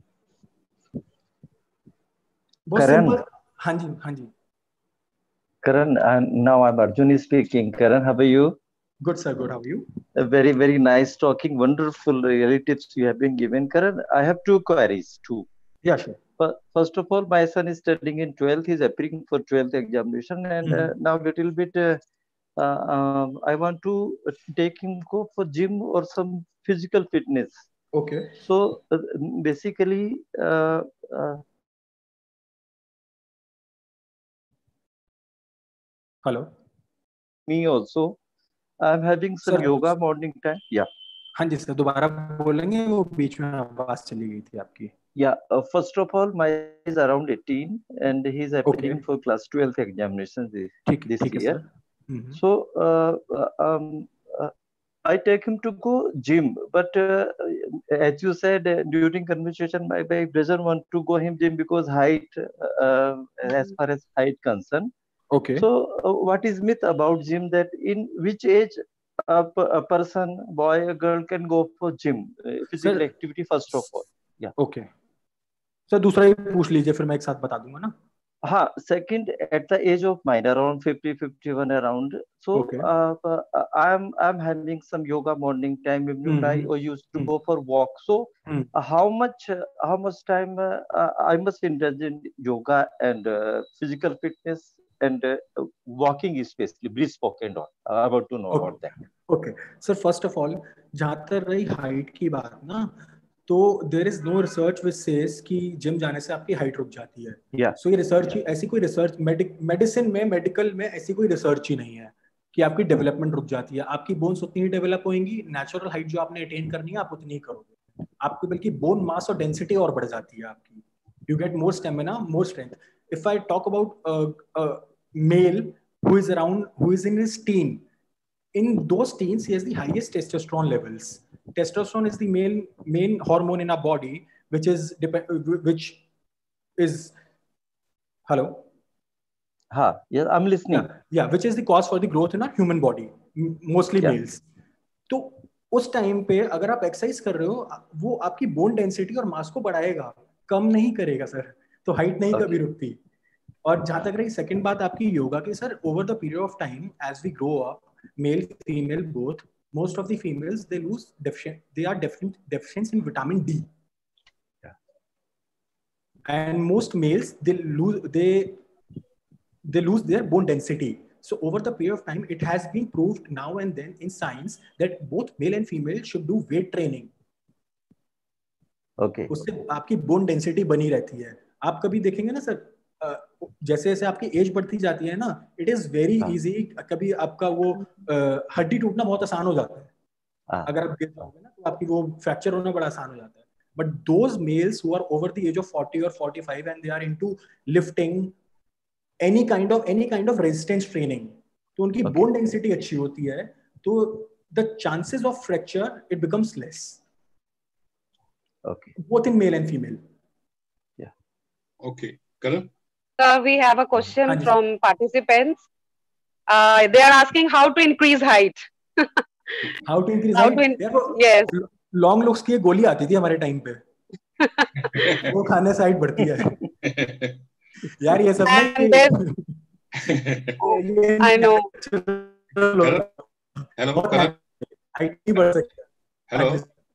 Karan, हाँ जी हाँ जी। Karan, uh, now I'm Arjun speaking. Karan, how are you? Good sir, good. How are you? A very very nice talking, wonderful really tips you have been given. Karan, I have two queries too. Yeah, sure. But first of all, my son is studying in twelfth. He's appearing for twelfth examination, and mm-hmm. uh, now little bit. Uh, Uh, um, I want to take him go for gym or some physical fitness. Okay. So uh, basically, uh, uh, hello. Me also. I'm having some sir, yoga morning time. Yeah. हाँ जी सर, दोबारा बोलेंगे, वो बीच में आवाज चली गई थी आपकी। Yeah. Uh, first of all, my is around eighteen, and he's appearing okay. for class twelfth examinations this, ठीक, this ठीक year. Mm-hmm. So uh, um, uh, I take him to go gym, but uh, as you said uh, during conversation, my, my brother want to go him gym because height, uh, as far as height concerned. Okay. So uh, what is myth about gym, that in which age a, a person, boy or girl, can go for gym, uh, physical Sir, activity first of all? Yeah. Okay. Sir, दूसरा ही पूछ लीजिए, फिर मैं एक साथ बता दूंगा ना। हाँ, second, at the age of mine, around fifty, fifty-one around. So okay. uh, uh, I'm I'm having some yoga morning time. Evening mm-hmm. I used to mm-hmm. go for walk. So mm-hmm. uh, how much uh, how much time uh, uh, I must indulge in yoga and uh, physical fitness and uh, walking, especially brisk walk and all. Uh, I want to know okay. about that. Okay. So first of all, जहाँ तक रही height की बात ना, तो there is no research which says कि जिम जाने से आपकी हाइट रुक जाती है। yeah. सो so ये रिसर्च yeah. ऐसी कोई रिसर्च मेडिसिन में, मेडिकल में ऐसी कोई रिसर्च ही नहीं है कि आपकी डेवलपमेंट रुक जाती है। आपकी बोन्स उतनी ही डेवलप होंगी, नेचुरल हाइट जो आपने अटेन करनी है आप उतनी ही करोगे। आपकी बल्कि बोन मास और डेंसिटी और बढ़ जाती है आपकी। You get more stamina, more strength. If I talk about male who is around who is in his teen, in those teens he has the highest testosterone levels. Testosterone is the main main hormone in our body, which is which is hello ha yeah, I'm listening. yeah, yeah which is the cause for the growth in our human body, mostly yeah. males. तो उस टाइम पे अगर आप एक्सरसाइज कर रहे हो वो आपकी बोन डेंसिटी और मास को बढ़ाएगा, कम नहीं करेगा सर. तो हाइट नहीं okay. कभी रुकती. और जहां तक रही सेकंड बात आपकी योगा की, sir over the period of time as we grow up, male female both, most of the females they lose deficient they are deficient deficient in vitamin D. Yeah. And most males they lose they they lose their bone density. So over the period of time it has been proved now and then in science that both male and female should do weight training. Okay. उससे आपकी bone density बनी रहती है. आप कभी देखेंगे ना सर, जैसे जैसे आपकी एज बढ़ती जाती है ना, इट इज वेरी इजी, कभी आपका वो हड्डी टूटना बहुत आसान हो जाता है. हाँ. अगर आप गिर जाओगे ना तो आपकी वो फ्रैक्चर होना बड़ा आसान हो जाता है. But those males who are over the age of forty और forty five and they are into lifting any kind of any kind of resistance training, तो उनकी बोन डेंसिटी अच्छी होती है, तो the chances of fracture it becomes less. Okay, both in male and female. Yeah okay. Karan, Sir, we have a question from participants. Uh, they are asking how to increase height. How to increase how height? To in- yes. Long looks की गोली आती थी हमारे टाइम पे. वो खाने से हाइट बढ़ती है. यार ये सब नहीं. I know. Hello Karan, height नहीं बढ़ सकती. Hello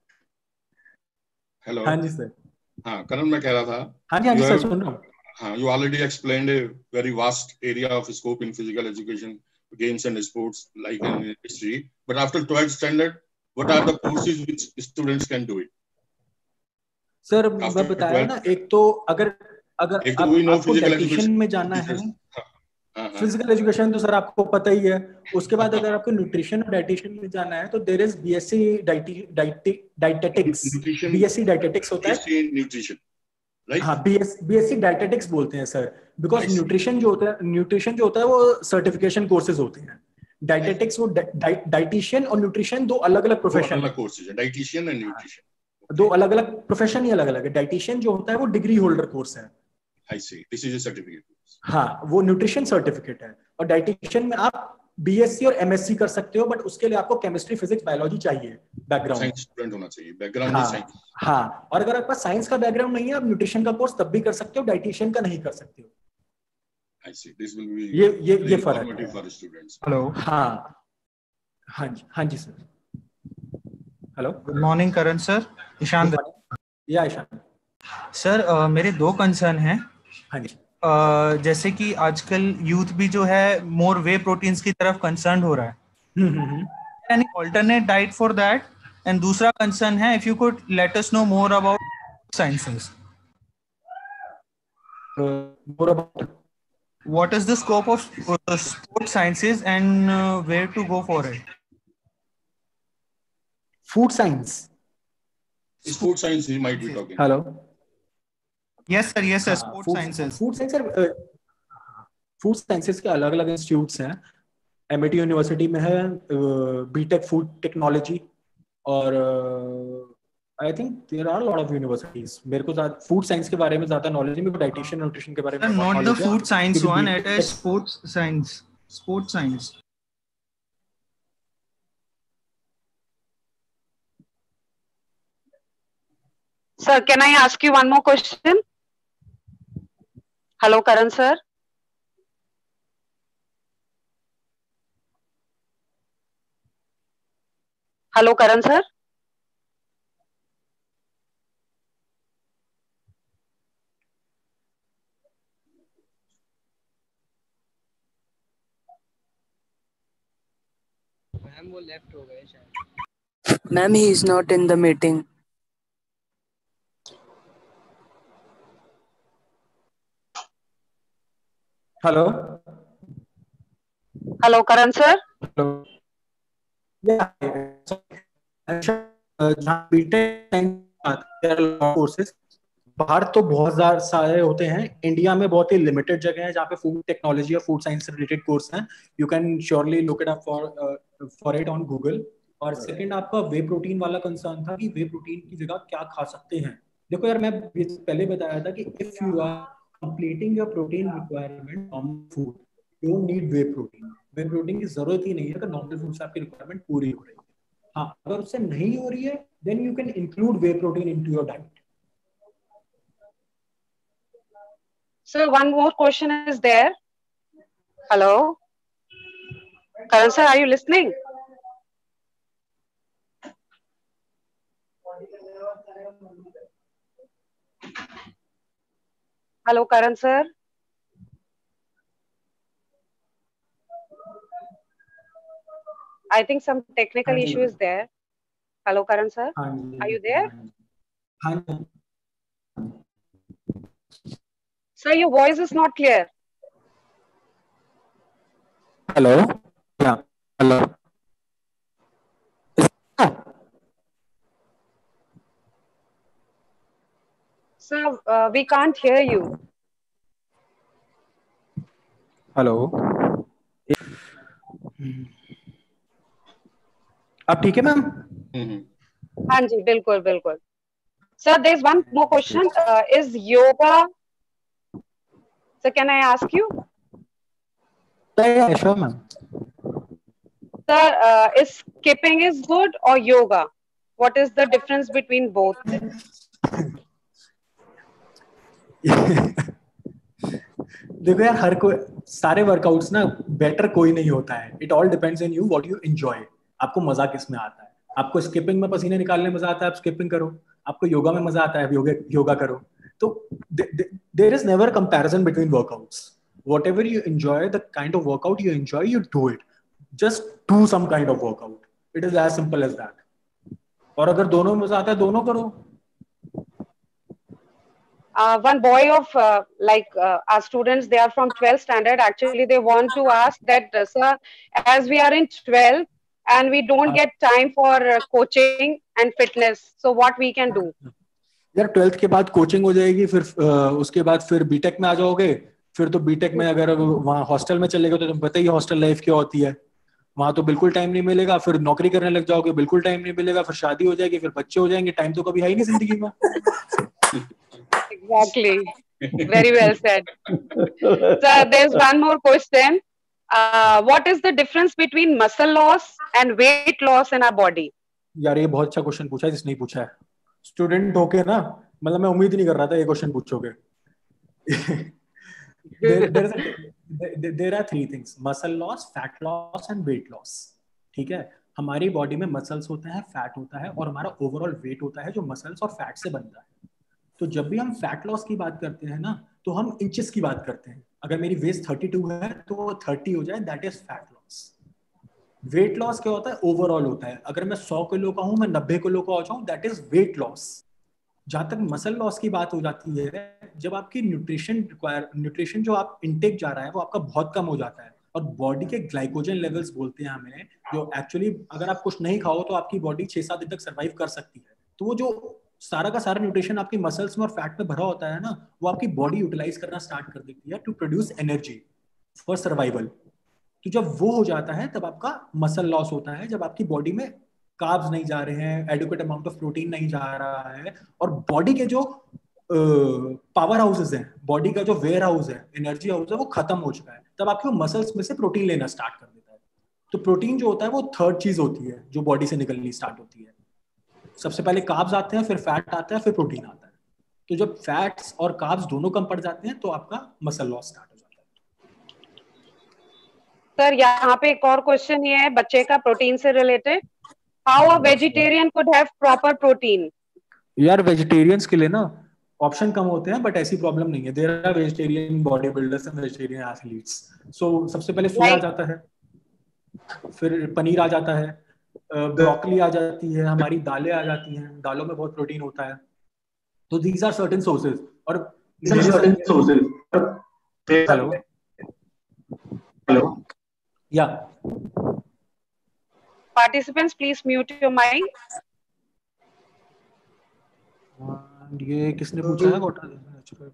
hello. हाँ जी सर. हाँ करण, मैं कह रहा था. हाँ जी हाँ जी सर, सुन रहा हूँ. Uh, you already explained a very vast area of scope in physical education, games and sports, like in history. But after twelfth standard, what are the courses which students can do it? Sir मैं बताया ना, एक तो अगर अगर एक तो वही नो फिजिकल एजुकेशन में जाना है, फिजिकल एजुकेशन तो सर आपको पता ही है. उसके बाद अगर आपको न्यूट्रिशन और डाइटिशियन में जाना है तो there is BSc dietetics. BSc dietetics होता है न्यूट्रिशन. Right? हाँ, बीएससी डाइटेटिक्स बोलते हैं सर, बिकॉज न्यूट्रिशन जो होता है न्यूट्रिशन जो होता है वो सर्टिफिकेशन कोर्सेज होते हैं. डाइटेटिक्स वो डाइटिशियन और न्यूट्रिशन दो अलग अलग प्रोफेशन अलग कोर्सेज है. डाइटिशियन एंड न्यूट्रिशन दो अलग अलग प्रोफेशन ही अलग अलग है. डाइटिशियन जो होता है वो डिग्री होल्डर कोर्स है. I see, this is a certificate. हाँ, वो न्यूट्रिशन सर्टिफिकेट है. और डाइटिशियन में आप बीएससी और एमएससी कर सकते हो, बट उसके लिए आपको केमिस्ट्री, फिजिक्स, बायोलॉजी चाहिए बैकग्राउंड. साइंस स्टूडेंट होना चाहिए, बैकग्राउंड हाँ, साइंस. हाँ, और अगर आपके पास साइंस का बैकग्राउंड नहीं है, आप न्यूट्रिशन का कोर्स तब भी कर सकते हो, डाइटिशियन का नहीं कर सकते हो. I see. This will be ये ये ये फर्क है for students. हेलो. हाँ हाँ जी हाँ जी sir. Hello, good morning Karan sir. Ishan या ईशान सर, मेरे दो कंसर्न हैं. हाँ जी. Uh, जैसे कि आजकल यूथ भी जो है मोर वे प्रोटीन्स की तरफ कंसर्न हो रहा है. Any alternate diet for that? And दूसरा कंसर्न है, if you could let us know more about sciences. More about what is the scope of sport sciences and where to go for it? Food science. Food science he might be talking. Hello. Yes sir, yes sir. Sport sciences. Food science sir. Food sciences के अलग अलग इंस्टीट्यूट्स हैं. एमआईटी यूनिवर्सिटी में है बीटेक फूड टेक्नोलॉजी, और I think there are lot of universities. मेरे को फूड साइंस के बारे में ज्यादा नॉलेज है, मेरे को डाइटिशियन न्यूट्रिशन के बारे में not the food science one, it is sports science. Sports science. Sir, can I ask you one more question? Hello, Karan sir. Hello, Karan sir. Ma'am वो लेफ्ट हो गए शायद. Ma'am he is not in the meeting. Hello. Hello, Karan sir. Hello. या जहाँ बीटेक कोर्सेज बाहर तो बहुत सारे होते हैं, इंडिया में बहुत ही लिमिटेड जगह है जहाँ पे फूड टेक्नोलॉजी या फूड साइंस से रिलेटेड कोर्स हैं. You can surely look it up for for it on Google. और सेकंड आपका वे प्रोटीन वाला कंसर्न था कि वे प्रोटीन की जगह क्या खा सकते हैं। देखो यार, मैं पहले बताया था कि if you are completing your protein requirement from food, you don't need whey protein. Whey protein की जरूरत ही नहीं है अगर नॉर्मल फूड से आपकी रिक्वायरमेंट पूरी हो रही है। हाँ, अगर उससे नहीं हो रही है then you can include whey protein into your diet. So one more question is there. Hello, Karan sir, are you listening? Hello, Karan sir. I think some technical issue is there. Hello, Karan sir. Are you there? Sir, your voice is not clear. Hello. Yeah. Hello. Sir, uh, we can't hear you. Hello, अब ठीक है मैम? हाँ जी, बिल्कुल बिल्कुल। Sir, there's one more question. Uh, is yoga? Sir, can I ask you? Yeah, yeah, sure, ma'am. Sir, uh, is skipping is good or yoga? What is the difference between both? देखो यार, हर कोई सारे वर्कआउट्स ना बेटर कोई नहीं होता है। It all depends on you what you enjoy. आपको मजा किस में आता है? आपको स्किपिंग में पसीने निकालने में मजा आता है, आप स्किपिंग करो। आपको योगा में मजा आता है, योगा योगा करो। तो there is never comparison between workouts. Whatever you enjoy, the kind of workout you enjoy, you do it. Just do some kind of workout. It is as simple as that. और अगर दोनों में मजा आता है, दोनों करो। Uh, one boy of uh, like uh, our students, they are from twelfth standard. Actually, they want to ask that, uh, sir, as we are in twelfth and we don't get time for uh, coaching and fitness, so what we can do? यार, ट्वेल्थ के बाद कोचिंग हो जाएगी, फिर uh, उसके बाद फिर बीटेक में आ जाओगे। फिर तो बीटेक में अगर वहाँ हॉस्टल में चले गए तो तुम्हें पता ही हॉस्टल लाइफ क्या होती है। वहां तो बिल्कुल टाइम नहीं मिलेगा। फिर नौकरी करने लग जाओगे, बिल्कुल टाइम नहीं मिलेगा। फिर शादी हो जाएगी, फिर बच्चे हो जाएंगे। टाइम तो कभी है ही नहीं जिंदगी में। Exactly. Very well said. So there's one more question. Uh, what is the difference between muscle loss and weight loss in our body? यार, ये बहुत अच्छा क्वेश्चन पूछा है जिसने पूछा है। स्टूडेंट होके ना, मतलब मैं उम्मीद नहीं कर रहा था ये क्वेश्चन पूछोगे। there, there, is a, there are three things: muscle loss, fat loss and weight loss. ठीक है? हमारी बॉडी में मसल्स होते हैं, फैट होता है और हमारा ओवरऑल वेट होता है जो मसल्स और फैट से बनता है। तो जब भी हम फैट लॉस की बात करते हैं ना, तो हम इंचेस की बात करते हैं। अगर मेरी वेस्ट थर्टी टू है तो वो थर्टी हो जाए, that is fat loss. Weight loss क्या होता है? ओवरऑल होता है। अगर मैं सौ किलो का हूं, मैं नब्बे किलो का हो जाऊं, दैट इज वेट लॉस। जहां तक मसल लॉस की बात हो जाती है, जब आपकी न्यूट्रिशन रिक्वायर न्यूट्रिशन जो आप इनटेक जा रहा है वो आपका बहुत कम हो जाता है और बॉडी के ग्लाइकोजन लेवल्स बोलते हैं हमें, जो एक्चुअली अगर आप कुछ नहीं खाओ तो आपकी बॉडी छह सात दिन तक सर्वाइव कर सकती है। तो वो जो सारा का सारा न्यूट्रिशन आपकी मसल्स में और फैट में भरा होता है ना, वो आपकी बॉडी यूटिलाइज करना स्टार्ट कर देती है to produce energy for survival. तो जब वो हो जाता है तब आपका मसल लॉस होता है, जब आपकी बॉडी में कार्ब्स नहीं जा रहे हैं, एडिक्वेट अमाउंट ऑफ प्रोटीन नहीं जा रहा है और बॉडी के जो पावर हाउसेस हैं, बॉडी का जो वेयर हाउस है, एनर्जी हाउस है, वो खत्म हो चुका है। तब आपके मसल्स में से प्रोटीन लेना स्टार्ट कर देता है। तो प्रोटीन जो होता है वो थर्ड चीज होती है जो बॉडी से निकलनी स्टार्ट होती है। सबसे पहले कार्ब्स आते हैं, फिर फैट आता है, फिर प्रोटीन आता है। तो जब फैट्स और कार्ब्स दोनों कम पड़ जाते हैं तो आपका मसल लॉस स्टार्ट हो जाता है। सर, यहाँ पे एक और क्वेश्चन ये है बच्चे का प्रोटीन से related. How a vegetarian could have proper protein? यार, वेजिटेरियंस के लिए ना ऑप्शन कम होते हैं, बट ऐसी प्रॉब्लम नहीं है। There are vegetarian body builders and vegetarian athletes. So सबसे पहले सोया आ जाता है, फिर पनीर आ जाता है, ब्रोकली आ जाती है, हमारी दालें आ जाती हैं। दालों में बहुत प्रोटीन होता है। तो दीज आर सर्टेन सोर्सेज। और सर्टेन सोर्सेज। हेलो हेलो या Participants, please mute your mic. ये किसने पूछा है? What are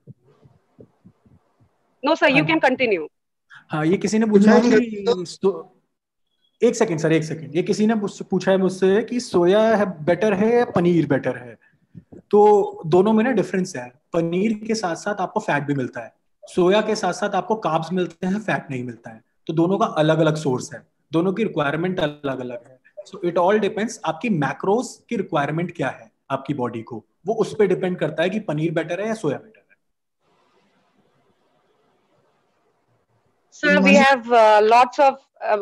No sir, you can continue. हाँ, ये किसी ने पूछा है कि एक सेकंड सर, एक सेकंड। ये किसी ने मुझसे पूछा है मुझसे कि सोया है बेटर है या पनीर बेटर है। तो दोनों में ना डिफरेंस है। पनीर के साथ साथ आपको फैट भी मिलता है, सोया के साथ साथ आपको कार्ब्स मिलते हैं, फैट नहीं मिलता है। तो दोनों का अलग अलग सोर्स है, दोनों की रिक्वायरमेंट अलग अलग है। सो इट ऑल डिपेंड्स आपकी मैक्रोस की रिक्वायरमेंट क्या है आपकी बॉडी को, वो उस पर डिपेंड करता है कि पनीर बेटर है या सोया बेटर है। Sir, we have uh, lots of. Uh,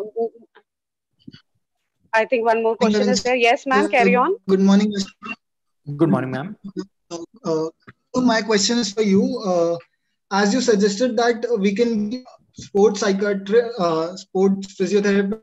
I think one more question is there. Yes, ma'am. Carry on. Good morning. Good morning, ma'am. Uh, so my question is for you. Uh, as you suggested that we can be sports psychiatrist, uh, sports physiotherapist.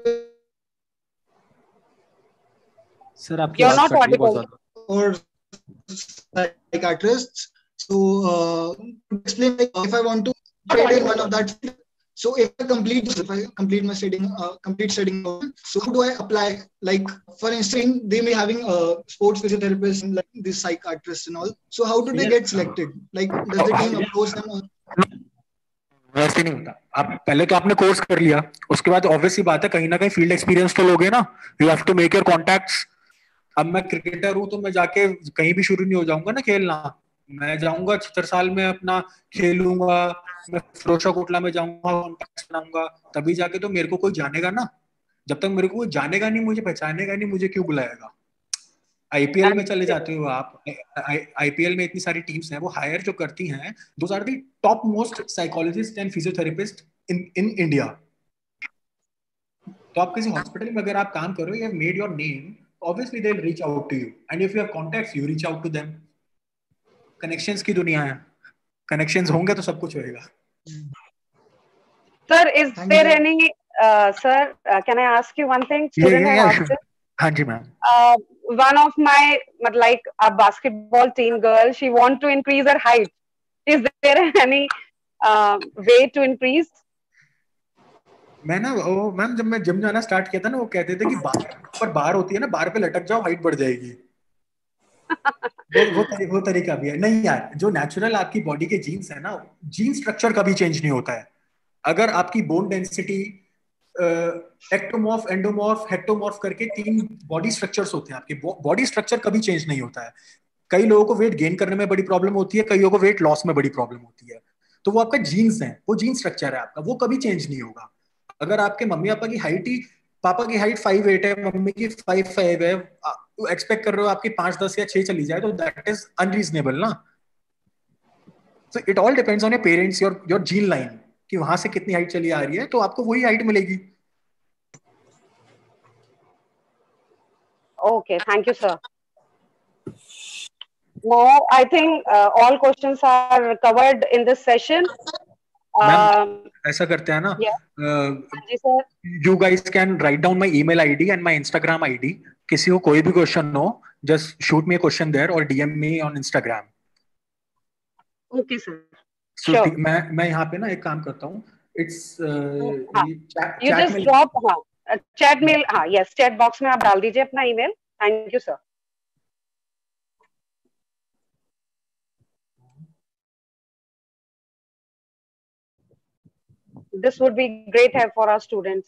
Sir, आपकी You're आवाज not कट रही है बहुत audible. ज़्यादा। Or psychiatrists. So uh, to explain, like, if I want to trade in one of that, so if I complete if I complete my studying, uh, complete studying, so how do I apply? Like, for instance, they may having a uh, sports physiotherapist and like this psychiatrist and all. So how do they get selected? Like, does the team approach them? Or? वैसे नहीं होता। आप पहले तो आपने कोर्स कर लिया, उसके बाद ऑब्वियस ही बात है कहीं ना कहीं फील्ड एक्सपीरियंस तो लोगे ना। You have to make your contacts. अब मैं क्रिकेटर हूं तो मैं जाके कहीं भी शुरू नहीं हो जाऊंगा ना खेलना। मैं जाऊंगा छह साल में अपना खेलूंगा, मैं फिरोजा कोटला में जाऊंगा, कॉन्टैक्ट्स बनाऊंगा, तभी जाके तो मेरे को कोई जानेगा ना। जब तक मेरे को कोई जानेगा नहीं, मुझे पहचानेगा नहीं, मुझे क्यों बुलाएगा। आईपीएल में चले जाते हो आप, आईपीएल में इतनी सारी टीम्स हैं, वो हायर जो करती हैं, those are the top most psychologist and physiotherapist in in India. तो आप किसी हॉस्पिटल में अगर आप काम करो, you have made your name, obviously they'll reach out to you, and if you have contacts you reach out to them. connections की दुनिया है, connections होंगे तो सब कुछ होएगा। Sir, is Thank there you. any uh, sir uh, can I ask you one thing? Student yeah, yeah, have yeah, asked sure. it. हाँ जी ma'am. Uh, one of my like a basketball team girl, she want to increase her height. Is there any uh, way to increase? मैं ना वो मैम जब मैं जिम जाना स्टार्ट किया था ना, वो कहते थे कि बार पर बार होती है ना, बार पे लटक जाओ हाइट बढ़ जाएगी। वो वो, तरी, वो तरीका भी है नहीं यार। जो नेचुरल आपकी बॉडी के जीन्स है ना, जीन स्ट्रक्चर कभी चेंज नहीं होता है। अगर आपकी bone density, ectomorph, endomorph, hectomorph करके तीन बॉडी स्ट्रक्चर्स होते हैं आपके, बॉडी स्ट्रक्चर कभी चेंज नहीं होता है। कई लोगों को वेट गेन करने में बड़ी प्रॉब्लम होती है, कई लोगों को वेट लॉस में बड़ी प्रॉब्लम होती है। तो वो आपका जीन्स है, वो जीन स्ट्रक्चर है आपका, वो कभी चेंज नहीं होगा। अगर आपके मम्मी पापा की हाइट ही, पापा की हाइट फाइव एट है, मम्मी की फाइव फाइव है, तो एक्सपेक्ट कर रहे हो आपकी पांच दस या छह चली जाए, तो दैट इज अनरीजनेबल ना। So it all depends on your parents, your your gene line, कि वहां से कितनी हाइट चली आ रही है, तो आपको वही हाइट मिलेगी। Okay, thank you, sir. Now, I think uh, all questions are covered in this session. Ma'am ऐसा करते हैं ना, you guys can write down my email ID and my Instagram ID. किसी को कोई भी क्वेश्चन हो, just shoot me a question there और DM me on Instagram. Okay sir. So मैं मैं यहाँ पे ना एक काम करता हूँ, इट्स यू जस्ट ड्रॉप, हाँ चैट मेल, हाँ यस, चैट बॉक्स में आप डाल दीजिए अपना email. Thank you sir. This would be great help for our students.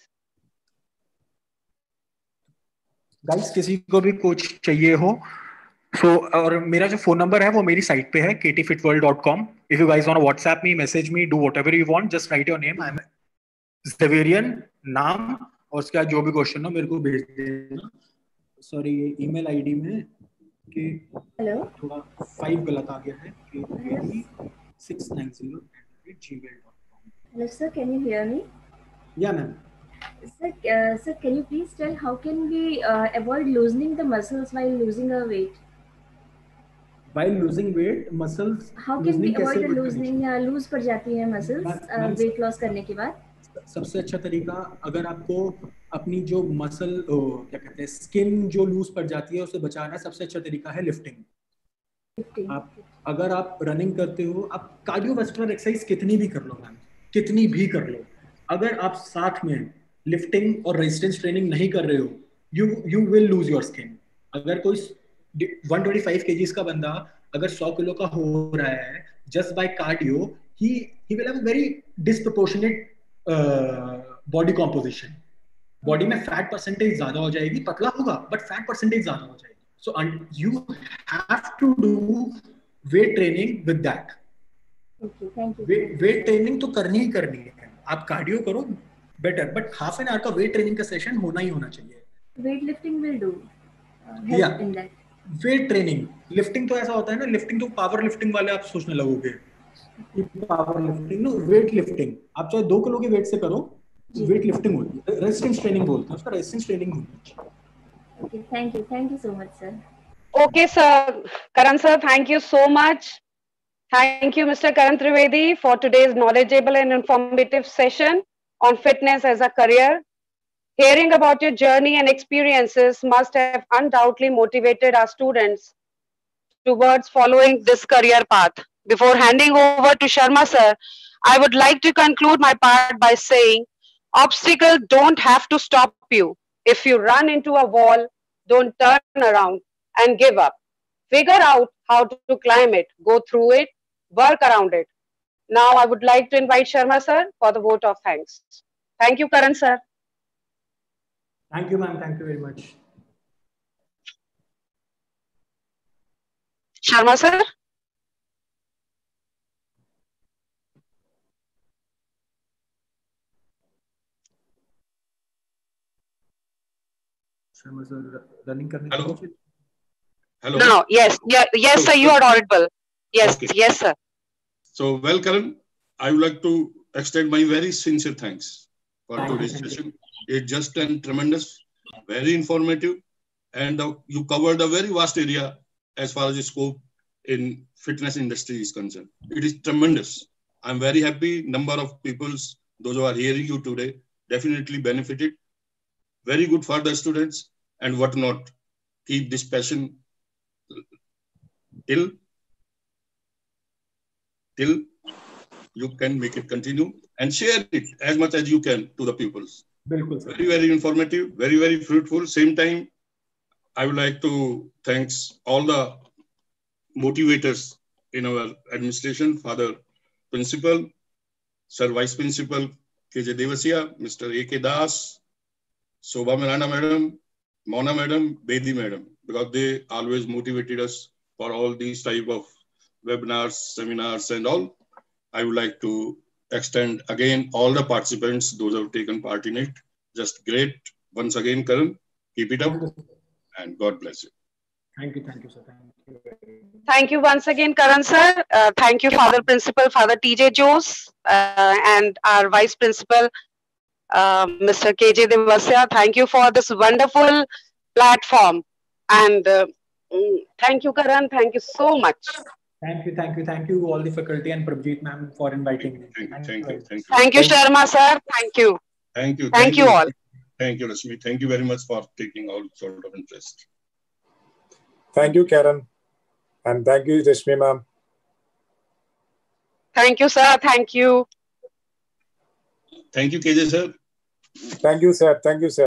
Guys किसी को भी कोच चाहिए हो, सो so, और मेरा जो फोन नंबर है वो मेरी साइट पे है k t fit world dot com. If you guys want to WhatsApp me, message me, do whatever you want, just write your name. I'm Zaverian, नाम और उसके बाद जो भी क्वेश्चन हो मेरे को भेज देना। सॉरी ये ईमेल आईडी में कि हेलो थोड़ा फाइव गलत आ गया है, k six nine zero at gmail dot com. Hello sir, can you hear me? Yeah ma'am. Sir, uh, sir, can you please tell how can we uh, avoid loosening the muscles while losing our weight? While losing weight, muscles. How can we avoid the loosening? या lose पड़ जाती है muscles uh, weight loss करने के बाद? सबसे अच्छा तरीका, अगर आपको अपनी जो मसल क्या कहते हैं स्किन जो लूज पड़ जाती है उसे बचाना, सबसे अच्छा तरीका है लिफ्टिंग। लिफ्टिंग आप अगर आप रनिंग करते हो, आप कार्डियोवास्कुलर एक्सरसाइज कितनी भी कर लो मैम, कितनी भी कर लो, अगर आप साथ में लिफ्टिंग और रेजिस्टेंस ट्रेनिंग नहीं कर रहे हो, you you will lose your skin. अगर कोई one twenty-five केजीज का बंदा अगर सौ किलो का हो रहा है just by cardio, he he will have a very disproportionate body composition, body में फैट परसेंटेज ज्यादा हो जाएगी, पतला होगा बट फैट परसेंटेज ज्यादा हो जाएगी. So you have to do weight training with that. Weight training तो करनी ही करनी है. आप कार्डियो करो better, but half an hour का वेट ट्रेनिंग का सेशन होना ही होना चाहिए. वेट लिफ्टिंग विल डू या वेट ट्रेनिंग. लिफ्टिंग तो ऐसा होता है ना, लिफ्टिंग तो पावर लिफ्टिंग वाले आप सोचने लगोगे. Power lifting no, weight lifting आप चाहे दो किलो के वेट से करो, वेट लिफ्टिंग होती है. रेजिस्टेंस ट्रेनिंग बोलते हैं उसका, रेजिस्टेंस ट्रेनिंग होती है. Okay, thank you. Thank you so much, sir. Okay, sir. Karan sir, thank you so much. Thank you, Mister Karan Trivedi, for today's knowledgeable and informative session on fitness as a career. Hearing about your journey and experiences must have undoubtedly motivated our students towards following this career path. Before handing over to Sharma sir, I would like to conclude my part by saying, obstacles don't have to stop you. If you run into a wall, don't turn around and give up. Figure out how to climb it, go through it, work around it. Now I would like to invite Sharma sir for the vote of thanks. Thank you, Karan sir. Thank you, ma'am. Thank you very much. Sharma sir? Sharma sir, running karne Hello. Hello. No, yes, yeah, yes, so, sir, you are audible. Yes, okay. yes, sir. So, well, Karan, I would like to extend my very sincere thanks for Thank today's you. session. It's just and tremendous, very informative, and uh, you covered a very vast area as far as the scope in fitness industry is concerned. It is tremendous. I'm very happy. Number of people, those who are hearing you today, definitely benefited. Very good for the students and whatnot. Keep this passion till till you can make it continue and share it as much as you can to the pupils. Bilkul, sir. Very, very informative, very, very fruitful. Same time, I would like to thanks all the motivators in our administration, Father Principal, Sir Vice Principal K J Devasiya, Mister A K Das, Shobha Mirana Madam, Mona Madam, Bedi Madam, because they always motivated us for all these type of webinars, seminars and all. I would like to extend again all the participants, those who have taken part in it. Just great. Once again, Karan, keep it up and God bless you. Thank you, thank you, sir. Thank you. Thank you once again, Karan sir. Uh, thank you, Father Principal, Father T J Jose, uh, and our Vice Principal, uh, Mister K J Devasya. Thank you for this wonderful platform. And uh, thank you, Karan. Thank you so much. Thank you, thank you, thank you all the faculty and Prabjeet ma'am for inviting me. Thank, Thank, thank you. you, thank you. Thank you, Sharma sir. Thank you. Thank you. Thank you all. Thank you, Rashmi. Thank you very much for taking all sort of interest. Thank you, Karan. And thank you, Rashmi ma'am. Thank you, sir. Thank you. Thank you, K J sir. Thank you, sir. Thank you, sir.